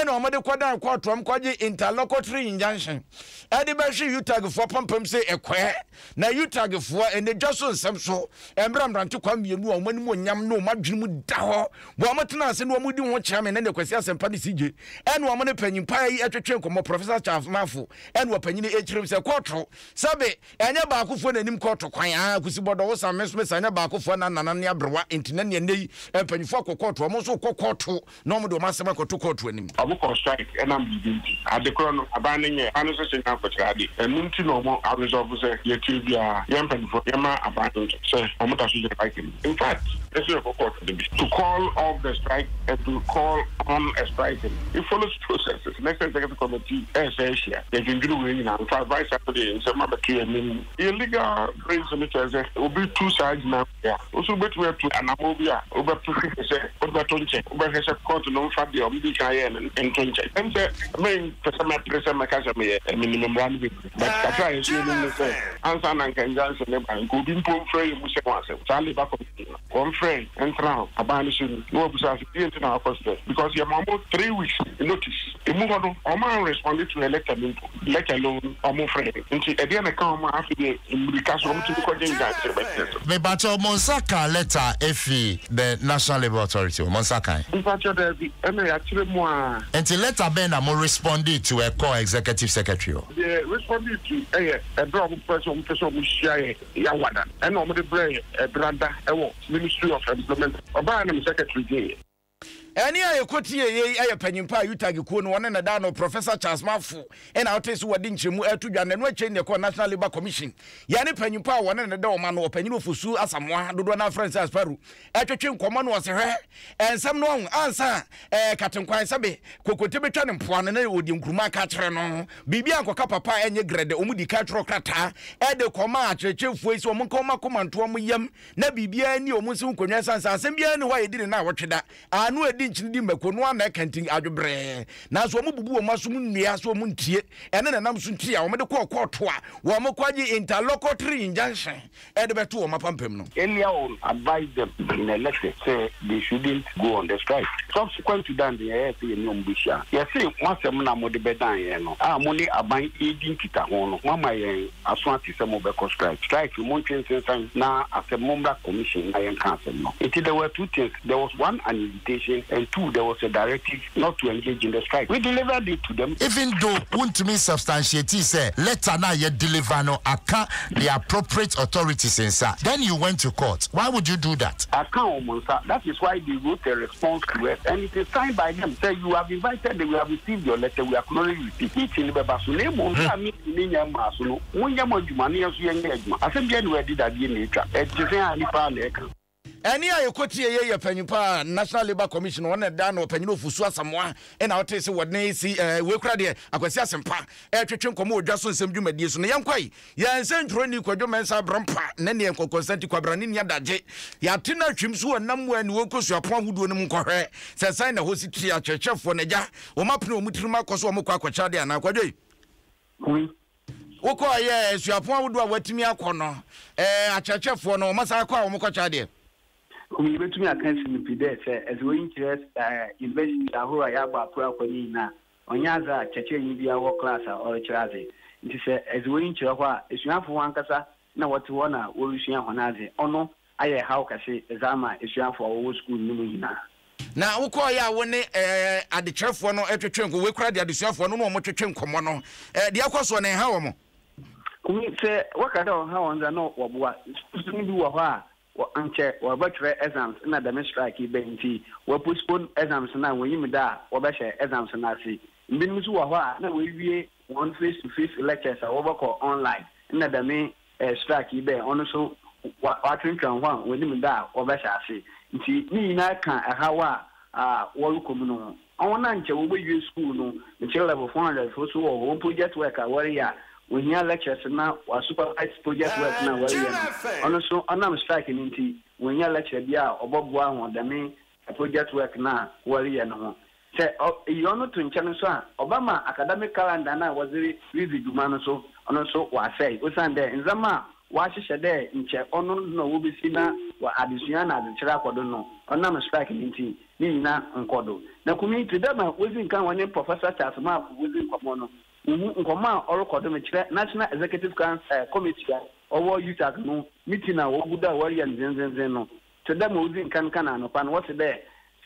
koda kwatrom kwaje interlocutory injunction ade be hwe utag for pampam se ekwe na utag for ene dwaso nsem so embrambrante kwa mienu a mani mo nyam no madwene mu da ho bo amatena ase no mudi ho kyame na ne kwasi asempa ne sije ene o mo ne panyimpa yi atwetwe komo professor Charles Mafo ene o panyine echirim se kwotro sabe enye ba akofo nanim kwotro kwan a kusibodo wo sam meso mesanya ba akofo na nanane abrewa intinane ne panyifo akokotro mo so kokotro no mo do masema kotokotro anim abukọ strike enam bibinti adekoro no abanenye anu so senya fotrade enunti no mo resolve se yetibia yempanfo yema abandon se omuta so je like in fact this is for court to call off the strike and to call on a strike. It follows processes. Next executive committee Asia they can do we now for advice Saturday in some other illegal brings some will be two sides now. Yeah. Also bet we to anamobia over to say over tonche over hesa court no fa de obi kan and tonche. And say main person makasa me minimum one week. But katra is you know say answer nan kan janse ne ban go bi pom frey mu se kwase. Sale ba committee friend and now abandon no business into our cost because you have 3 weeks notice. The move on man responded to let alone or more friend. Until at the end of come after the castle to the me bacho Monsaka letter FE the National Labour Authority Monsaka. There be actually more until letter Ben am responded to a co-executive secretary. Yeah, responded to a drop person who share Yawada and on the brain a brother Ministry of Employment Obama Secretary. Any I quote ye panyimpa utagi ko no one na da no Professor Charles Mafo and outes wadi nchemu etuja na chain the National Labour Commission yani panyimpa one na da o ma no panyino fusu asamwa dodo na Francis Paru etwetwe nkoma no se hwe ensam no ansa katenkwan sabe kokote betwa ne mpoano na odi nkruma ka kire no bibia nkoka papa enye grade omudi ka tro krata de koma achechefu esi omunkoma komanto omyam na bibia ni omunsi nkonwa sansa asem bia ni wa yedi na wotweda anu nchindi mekono ana kantin adwobre na so omububu o maso nnua so omuntie ene na nam so ntie a omede ko to a wo mokwaje interlocutory injunction ede beto o mapampem no earlier on advise them in election say they shouldn't go on the strike subsequent to that they say ni ombusha you see wasem na mode bedan ye no a mo ni aban edin kita ho no mama ye aso ati se mo be ko strike mo ntwensen na asemmomra commission ayen council no it there were two things there was one an invitation and two, there was a directive not to engage in the strike. We delivered it to them. Even though won't me substantiate say letter na ye deliver no aka the appropriate authorities inside. Then you went to court. Why would you do that? That is why they wrote a response to us and it is signed by them. Say you have invited them, we have received your letter, we acknowledge receipt. Each in the Basune Monsa meet in Yamasuno, Munyamo Jumania Yangma. I said we did that in nature. Any I quote ye panyimpa National Labour Commission one da no panyino fusu asamwa e na wote se wodne si we kura de akwasi asempa twetwe nkomo odwaso nsem dwumadie so no yankwai ya nsentro ni kwadwo mensa brampa na ne enko consent kwabrani ni adaje ya tena twim so wonam ani wokosu apon huduo no mkohwe se sai na hositri a chechefo na ja wo mapne omutirima koso wo mkwa kwacha de ana kwadwo woko aye suapon huduo watimi akono a chechefo no masa kwa wo mkwacha de we bet me account in the say as we interest invest ahura ya ba pro akwani na onyaza cheche yi bia wo class or chiraze nti say as we interest kwa esuafo wankasa na wote wona wo rusua honaze ono aye how kase exama esuafo wo school nimu hina na woko ya woni adechefo no etwetwe nko we kura de adesuafo no no mo twetwe nkomo no de akoso na ha wo mo kumi say wakada ha wonza no woboa ni bi wo ha anche wa battery exams na the strike ibenti wa postpone exams na when you da wa ba share exams na si mbinu so wa ho na we wie one face to face lectures wa ba ko online na the me strike ibe ono so wa twentwan ho when you da wa ba share si nti ni na kan hawa wa rukomu no ona nche wo be school no nche level 400 so wo project work warrior when you lectures na wa supervise project work na warrior ono so onam strike nti when you lecture bia obobua ho da me project work na warrior no say you no to nche no so obama academic calendar na was review man so ono so wa say o sande nzama wahyehyɛ dɛ nkyɛ ɔno no wo besi na wa adesua na adekyerɛ akɔdo no ɔnam strike ne nti ne nyina nkɔdo na kumi to dem a wozi nkan wɔne professor Charles Map wozi nkɔmɔ no nkɔmɔ a ɔrekɔdo me kyerɛ National Executive Council Committee ɔwɔ UTAC no meeting a wɔguda wɔreyɛ nzenzenzen no to dem a wozi nkan kan anopa no wɔte dɛ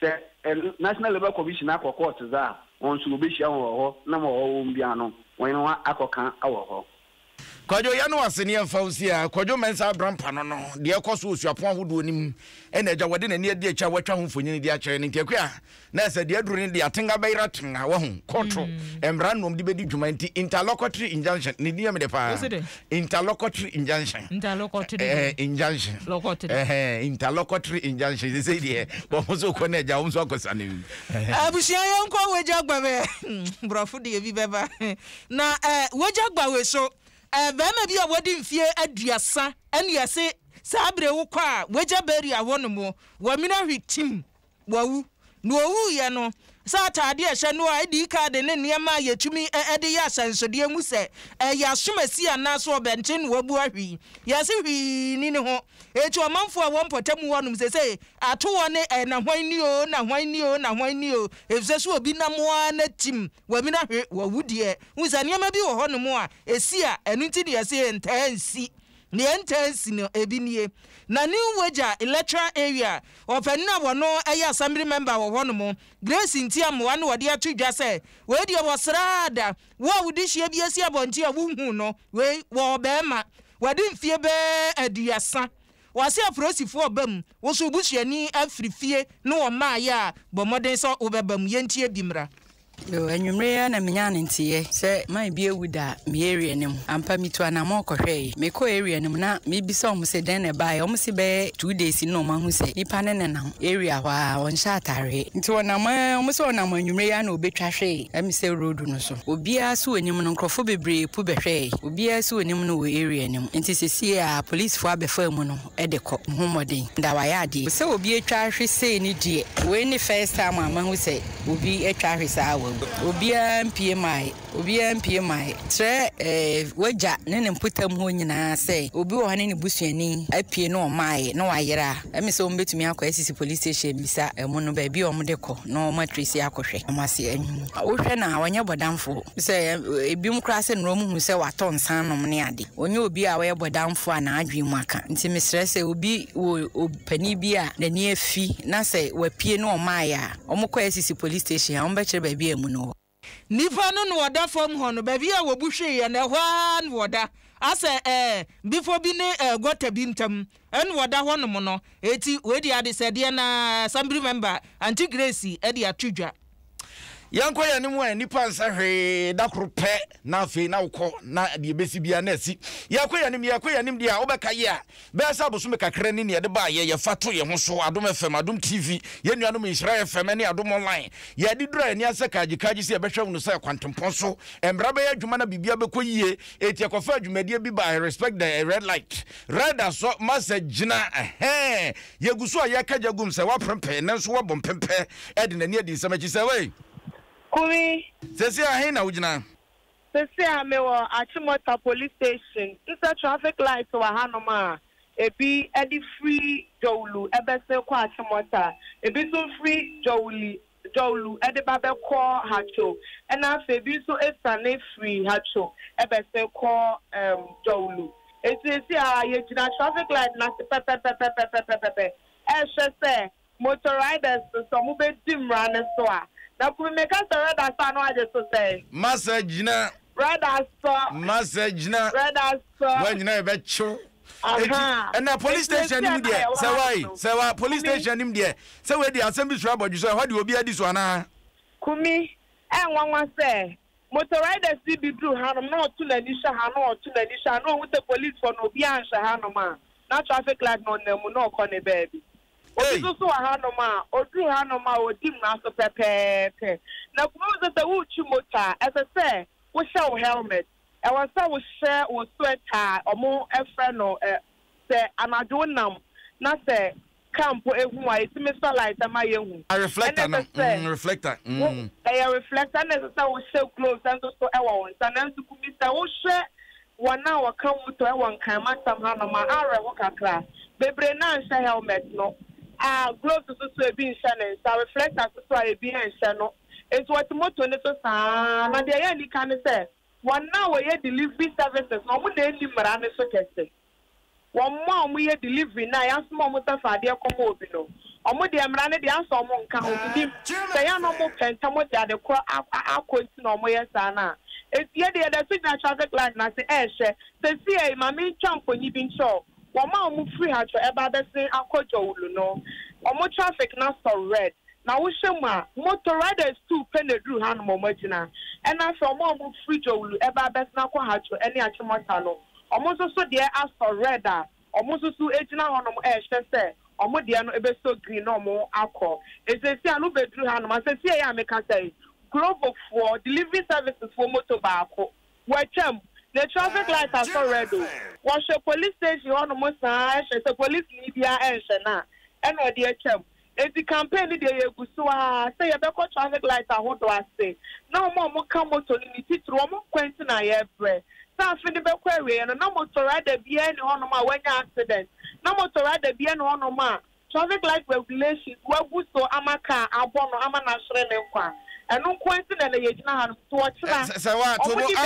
sɛ National Labour Commission akɔ court za wɔn nso obɛhyia wɔ hɔ na ma wɔwɔ mbia no wɔn no akɔka awɔ hɔ Kwajo ya no asene yɛmfa wo si a Kwajo mensa abrampa no no de ɛkɔ so osuapon ahodo nim ɛna agya wɔde na ne de akya watwa ho mfonyini de akyerɛ ne ntiakua na sɛ de aduru ne de atenga bɛyra tenga wo ho kɔtro emra nom de bedi dwuma nti interlocutory injunction ne dia me de pa interlocutory injunction injunction interlocutory injunction they say there but mo so ko na agya wo so akosane abusia yonko wagya gbawe brofo de bi beba na wagya gbawe so bema bi a wodi mfie aduasa ene yese sabre wo kwa wagya bari awono mo wa mina hwitim wawu no owu ye no sa atade ehye no a edi card ne niema yetumi ede ya sansode mu se ya somasi anaso obente no wabu ahwi yese hwi ni ne ho etu omanfo a wonpotam wonum se ato wone na hwan ni o na hwan ni o na hwan ni o efse so obi na moa na tim wa mina hwe wawu de unsa niema bi wo ho no mo a esi a enu nti de yese entansi ne entansi no ebinie na new wager electoral area ofenna wono eya assembly member wo hono mo Grace Ntiamwa no wode atudwa se we de wosrada wo wudi hie bi asi abonti a wuhu no we wo bema wade mfie be aduasa wase afrosifo obam wo so busuani afrifie no wo maaya bomoden so obebam yentie bimra Yo enwumre na menya ntie se mai bi ewuda me area nim ampa mitu anamo kohwe me ko area nim na me bi se omo se den na bai omo se be 2 days no ma hu se nipa ne nam area wa won sha atare nti wonam omo se wonam enwumre ya na obetwa hwe emi se road no so obia so enim no nkrofo bebre pu behwe obia so enim no wo area nim nti sesi a police fo abefa mu no e de ko homoden da wa ya ade se obi etwa hwe se ni die we ni first time ama hu se obi etwa hwe sa obia MPMI tre waja ne mputam ho nyina se obi wo hane ne busuani apie no mai no wayera emi se ombetumi akọ asisi police station bisa emu no ba bi omde kọ no matrisi akohwe amase anyu wo hwe na wanya bodamfo se ebi mkra se no mu se wato nsan no ne ade onye obi a waye bodamfo a na adwi mu aka nti mesre se obi pani bi a na ne afi na se wapie no mai a omkọ asisi police station a ombekere ba bi emu no nipa no wada fom ho no ba bi a wobuhwe ye na hwa no wada ase before bi ne gota bi ntam en wada ho no no eti we di ade sede na assembly member anti Grace e di atudwa Yanko ya nimu a nipa nsa hwe dakro pe na afi na ukọ na de besi bia na asi yakọ ya nim dia obeka ye a be sa boso me kakra ni ne de ba ye fato ye ho so Adom FM Adom TV ye nuanom Nhyira FM ne Adom online ye di dura ni asa kaji se be hwe no sa kwantempon so embra be adwuma na bibia be koyie eti akofa adwumadie bi ba respect the red light red aso message na ye guso a ye kaja gum se wa prempe na so wa bompempe e de na ni adi samachi se we Kumi. Sesi ahe na ujina? Sesi amewo Achimota police station. Isa traffic light wa hanoma. Ebi edi free Jowlu ebese kwa Achimota. Ebi so free Jowlu edi babe kwa Hacho. Ena fe ebi so esane free Hacho ebese kwa Jowlu. Sesi a ye jina traffic light na pepe. Se motor riders so mu be dimra ne so a. Na kumi meka se red star no aje so say. Message na. Red star. Message na. Red star. When you know be cho. Aha. And the police station nim there. Say why police station nim there. Say where the assembly trouble you say how do obi adi so ana. Kumi nwanwa say motor riders be do hanom na otu na nisha hanom otu na nisha no with the police for no bi ansha hanom ma. Na traffic light no nemu no ko ne baby. Osusu hanoma odu hanoma odim na so pepepe na kuma ze wuchi motor ese se wo share helmet e was say wo share wo sweater omo efre no se anado nam na se camp ehu a it Mr. Light am yehu a reflector no reflector reflector na se wo share clothes and so e wo nsa na nsu kumi se wo share one now come to one can matter my hour walk across. Bebre na helmet no. Gloves to be shannon, so reflectors to be no. It's what motor neto sa na the any can say. One now we delivery services, no one any marane so kese. One more we delivery na ya small motor for their comobino. Omo de amrane de answer omo nka ho bi say ya no mo penta mo de ade kro akoti no mo yesa na e tie de the signal traffic light na say hye say see ma me champo ni bi nso wo ma omo free ha cho eba be say akojo ulu no omo traffic na so red na wo hwemu a motor riders too penedru han mo magina and na so omo free jo ulu eba be na kwa ha cho eni achimota no omo so de aso red a omo so ejina honom hye say omo de no ebe so green no mo akọ ezesi anu bedru ha no ma se see ya meka say global for delivery services for motor baako wachem the traffic lights are so red wash police station on mo sa the police media na and o de chem eti campaign de yeguso a say ye be ko traffic lights ahodo ase na mo ka motor ni titru mo kwenti na ye bre sa fi de be kwa we no na motor rider bia ni hono ma wanya accident na motor rider bia ni hono ma traffic light regulations waguso amaka abono ama na hwere ne kwa enu kwenti na ye gina ha to ochira say wa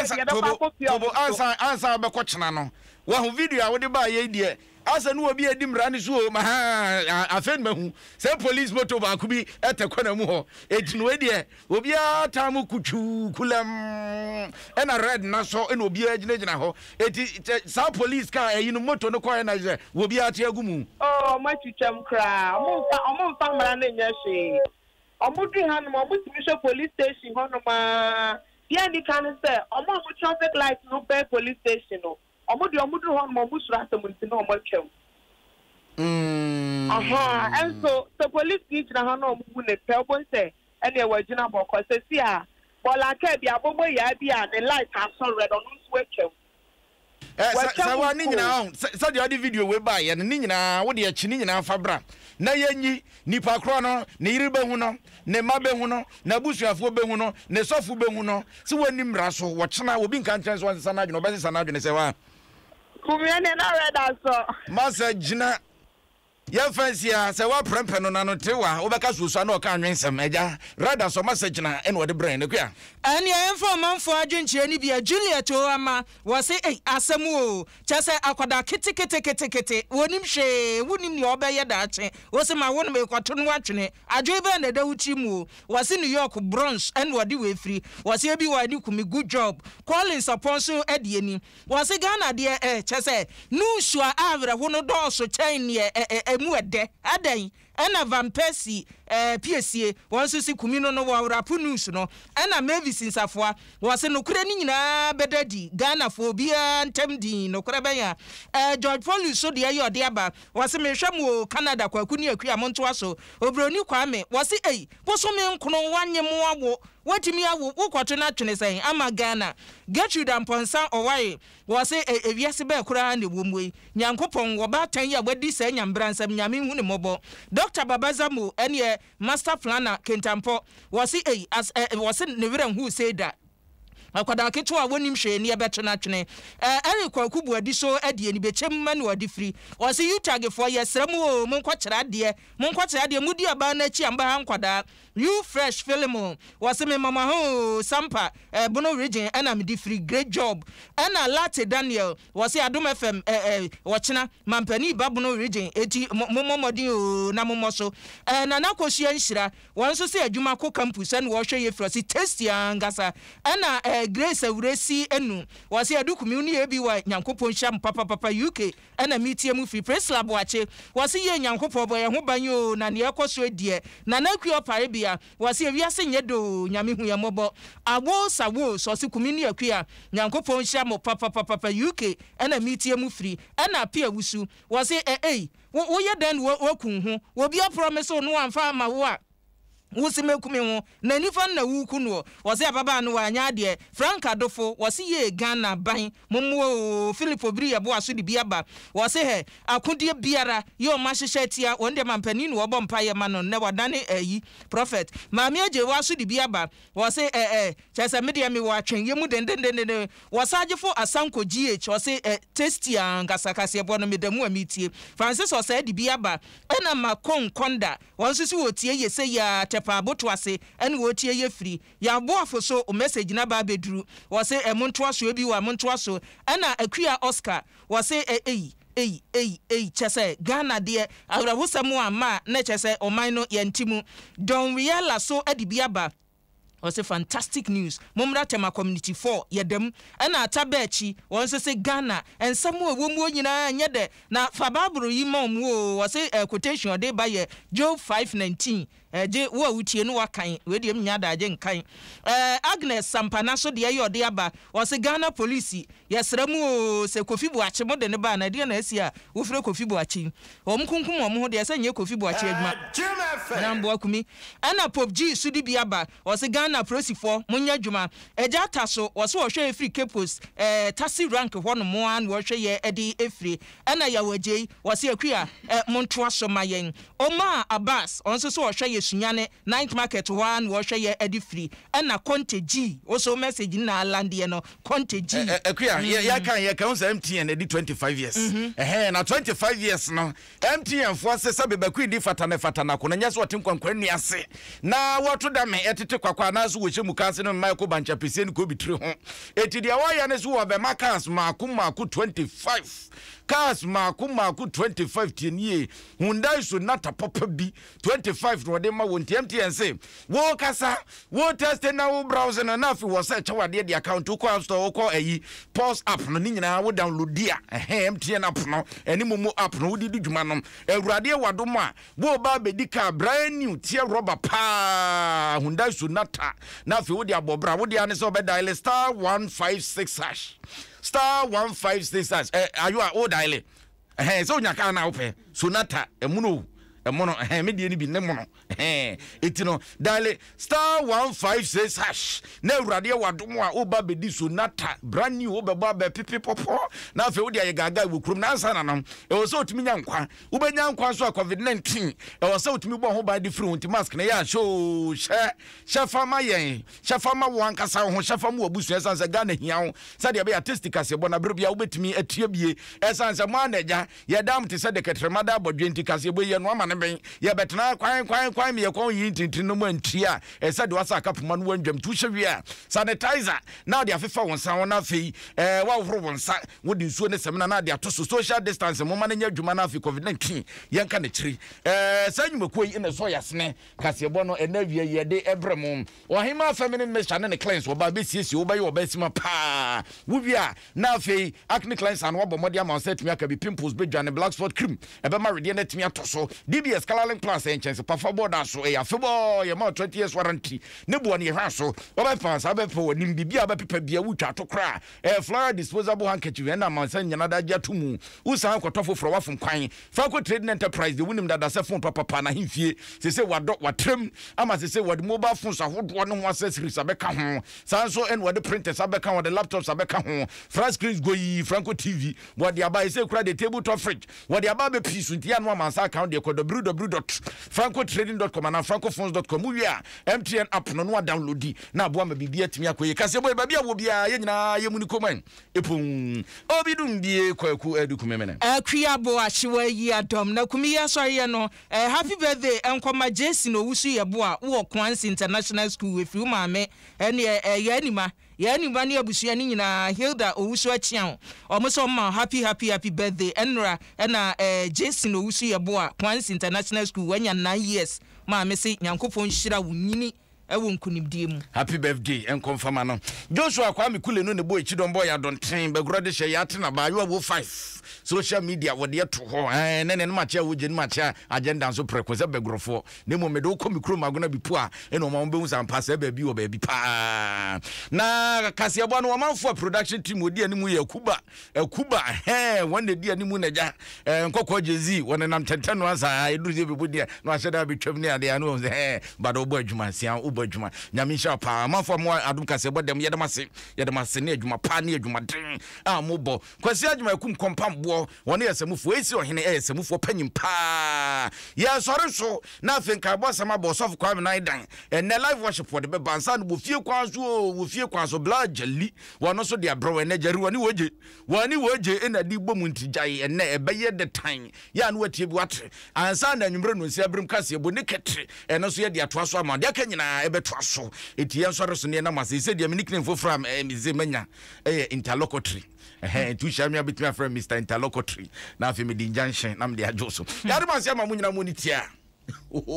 to answer be ko chena no wa hu video a wo de ba ye die asa no obi edim rani so ma ha afen mahu say police motor ba ku bi etekwana mu ho etinu we de obi ata mu kuchu kulam ena red na so ena obi agina ho eti sa police car eyinu motor no kwa na je obi ata agumu oh ma chuchem kra omo fa mara na nya hwe omo di han mo mutimi so police station hono ma dia ni kan say omo traffic light no be police station no omo di omo do hon mo musura asamunti no omo twem and so the police need na han omo bu ne pelbo say ene wagina boko say see a bola ka bia bobo ya bia the light are so red on so twem say wa ni nyina on say the video we buy ye ni nyina wo de achi ni nyina fabra na yenyi nipa kro no ne yiri be hu no ne ma be hu no na busuafo be hu no ne sofu be hu no se wani mra so wo chena obi nkan chen so ansa na adwene obese sana adwene se wa kumiene na red so masa gina ya fancy a se wa prempe no na no tewa obeka susu na o ka anwensem eja rada so masa gina ene wode brain ne kwa ani enfo manfo adwenche ni bia Juliet o ama wo se asemu o chese akwada kete wonim hwe wonim ni obeye daache wo se ma wonu me kwato no atwene adwe be na dawuti mu wo se New York Bronx ene wode we free wo se bi wadi kumi good job calling sponsor edieni wo se Ghana de chese nu sua avre hono do so chain ne emu ede adan ena Van Persie PSA wonso si kumino no wa rapu news no ena Mavis Nsafoa wose no kure ni nyina bedadi Ghana fo bia ntem din no kure ben ya George Paulus so de ayo de aba wose mehwam o Canada kwaku ni akua monto aso obroni kwame wose poso me nkono wanye mo awo watimi awo ukwato na twene sen ama Ghana Gertrude Amponsa owai wose ewiase be kura ne womwe nyankopon wo ba tan ya wadi sa nyambransam nyame hu ne mobo Dr. Babazamo ene master planner Kentampo wose wose ne wira hu say that akwada keto a wonim hwe ne ebeto na twene eri kwakubu adi so adie ni bechem manu adi free wose you tag for yesrem o monkwakira ade mudi aba na chi amba ha nkwada you fresh film wose me mama ho sampa bono region ana me di free great job ana Latte Daniel wose Adom FM wochina mampani babono region eti momomodi o na momoso na nakosia nhira wonso se adwuma ko campus an wo hwe ye frosi tasty angasa ana Grace Uresi enu wase adukumi uni ebi wa nyankopon sham papa UK ana mitie mu free press lab wache wase ye nyankopon boye ho banyo na ne ekoso edie na nakwi opare bia wase wiase nyedo nyame hu ya mobo awo sawo so se kumi ni akwa nyankopon sham papa UK ana mitie mu free ana pia wusu wase wo ye den wo kun ho wo bia promise no amfa ma wo a wusime kumi ho na nifa na wuku no wose ababa no wanya de Frank Adofo wose ye Ghana ban mommo Philip Obiri yebo aso de biaba wose he akodie biara ye o mahyehyɛ tia wonde mampani no obo mpa ye ma no ne wadane ayi prophet maame aje waso de biaba wose chese media me wa atwen ye mu dendendende wasagefo asanko GH wose tasty angasa Kasiebo no medamu amitie Francis wose de biaba ena makon konda wonso si wotie ye se ya tepa boto ase ene wotie ye free ya boafo so o message na ba beduru wose emonto aso bi wa monto aso ena akua Oscar wose chese Ghana de awrawosam ama na chese oman no yantimu don reala so adibiaba wose fantastic news momra tema community 4 yedem na atabachi wonse se Ghana ensamu awomu nyina nyede na fababro yima mu wose quotation de baye Job 5:19 je wo wutie no wakan we de nya da je nkan Agnes Sampana so de ye de aba wose Ghana police yesramu se Kofi Boachi mo de ne ba na de na asia wo fere Kofi Boachi omkunkum om ho de se nye Kofi Boachi adwuma na mbo akumi ana Pop G sudi biaba wose Ghana prosifo munya dwuma eja taso wose wo hwe free capos tasi rank hono mo an wo hwe ye edi efri ana ya waje wose akua monto aso mayen Oma Abbas onso so wo hwe sunyane night market one wo hwe ye edi free ana Conte G also message na landie no Conte G akua ya kan say MTN edi 25 years na 25 years no MTN fo se sabe bakui di fatana ko na nya so tinkwankwa ni ase na woto da me etete kwakwa na so wo hye mukase no Michael Bancha pesen ko bitire ho eti dia wa ya ne so wo be makas maku 25 cars maku 25 tienie Hyundai Sonata papa bi 25 no de ma won MTN say wo kasa wo test na wo browser na afi wo search wade de account ko app store ko ayi pause app no ni nyina wo download dia MTN app no eni momo app no wo di dwuma no awurade wadom a wo ba bedika brand new tie rubber pa Hyundai Sonata na afi wo di abobra wo di ane so be dial star 156 hash star 156 hash ayo a o dial so nyaka na wo pe Sonata emuno me die ni bi ne mono etino dale star 156 hash na awurade wadom a oba bedi Sonata brand new obeba be pipi popo na afi wo dia gaga wokrum na ansa nanam e wo so otimi nyankwa wo benya nkwa so COVID-19 e wo so otimi bo ho ba di free unti mask na ya show shafama yen shafama wo ankasa ho shafama wo busu esansa Ghana hiawo sade be artistic Kasiebo na brebia wo betimi atie bie esansa mo anaja ye dam te sade ketremada bodwenti Kasiebo ye no ama ben ye betena kwan me ye kon yi tintin no mantia e said wasa kapoma no wandwam tu hye sanitizer now they afefa wonsa wona fei wa horo wonsa wodi nsuo ne semna na they atoso social distance mo ma nya dwuma na afi COVID-19 yenka ne chiri sanyumako yi ne so yasne Kasiebo no enavie ye de ebrem ohima feminine mission ne clients wo ba besiesie wo ba ye wo ba sima pa wuvia na fei acne clients an wo bomodi am set me aka bi pimples be dwane black spot cream e be ma rede na timi atoso DBS Coloring Plus chance pafa border so e afebo ye ma 20 years warranty ne bo ne hwa so obepa sa bepo nim bibia bepepa bia wutwa to kra flower disposable handkerchief na mansa nyana da gya tumu usan kwotofo fro wafon kwan fa ko trading enterprise de wunim da se phone papa na himfie se wado watrem ama se wade mobile phones ahodo no ho accessories abeka ho sanso en wade printers abeka ho de laptops abeka ho flash screens goyi Franco TV wade aba se kura de tabletop fridge wade aba be piece ntia no mansa account de www.francotrading.com and francophones.com wia MTN app no download na abo ma bibia timi akoye Kasiebo ba bia wo bia ye nyina ye muni koman epon obidum bie kwaku edukumemene Kasiebo ahyewa yi Adom na kumi ya so ye no happy birthday enkoma Jesse no wusu ye bo a wo Kwansi International School we fi maame ene ye anima ne abusua ni nyina Hilda owusu achian omoso ma happy birthday enra na Jason owusu ye bo a Kwansi International School wanya 9 years ma me se nyankopon hira wunyini ewo nkunimdie mu. Happy birthday en confirm no. Joshua Kwame Kule no ne boy Chidon boy adonten begurade hye yate na ba yo 5 social media wode to ho nene no macha wo gye no macha agenda so prekwese begurofo ne mo me do komikro magona bi po a eno ma mbehu sampa se ba bi wo ba bi pa na Kasiebo no manfo production team odi animu ye Kuba wonde di animu na ja nkokọ jezi wona nam tenten no asa edu je bibodi no ahyeda betwam ne ade anu ba do bo adwuma sia ubo adwuma nyame sha pa manfo mo Adom Kasiebo dem yedemase ne adwuma pa ne adwuma den a mo bo kwasi adwuma ekum kompam bo wona yesamufo esi ohene yesamufo panyim pa ya sore so na afenka bo sama bo sof kwa na dan ene live worship for the bansa no bo fie kwa so bla jali wono so de abro ene jari wani woje ena di bom ntijai ene ebeye de tan ya no watie bi watre ansa na nwumre no nsi abrim Kasiebo ne ketre ene so ye de atoa so ama de ka nyina ebetoa so etie nsore so ne na mase se de nickname fofra mize manya interlocutory tu shamia bitma from Mr. Interlocutory na afi me di junction na me de ajoso ya de man se ama munyina mo ni tia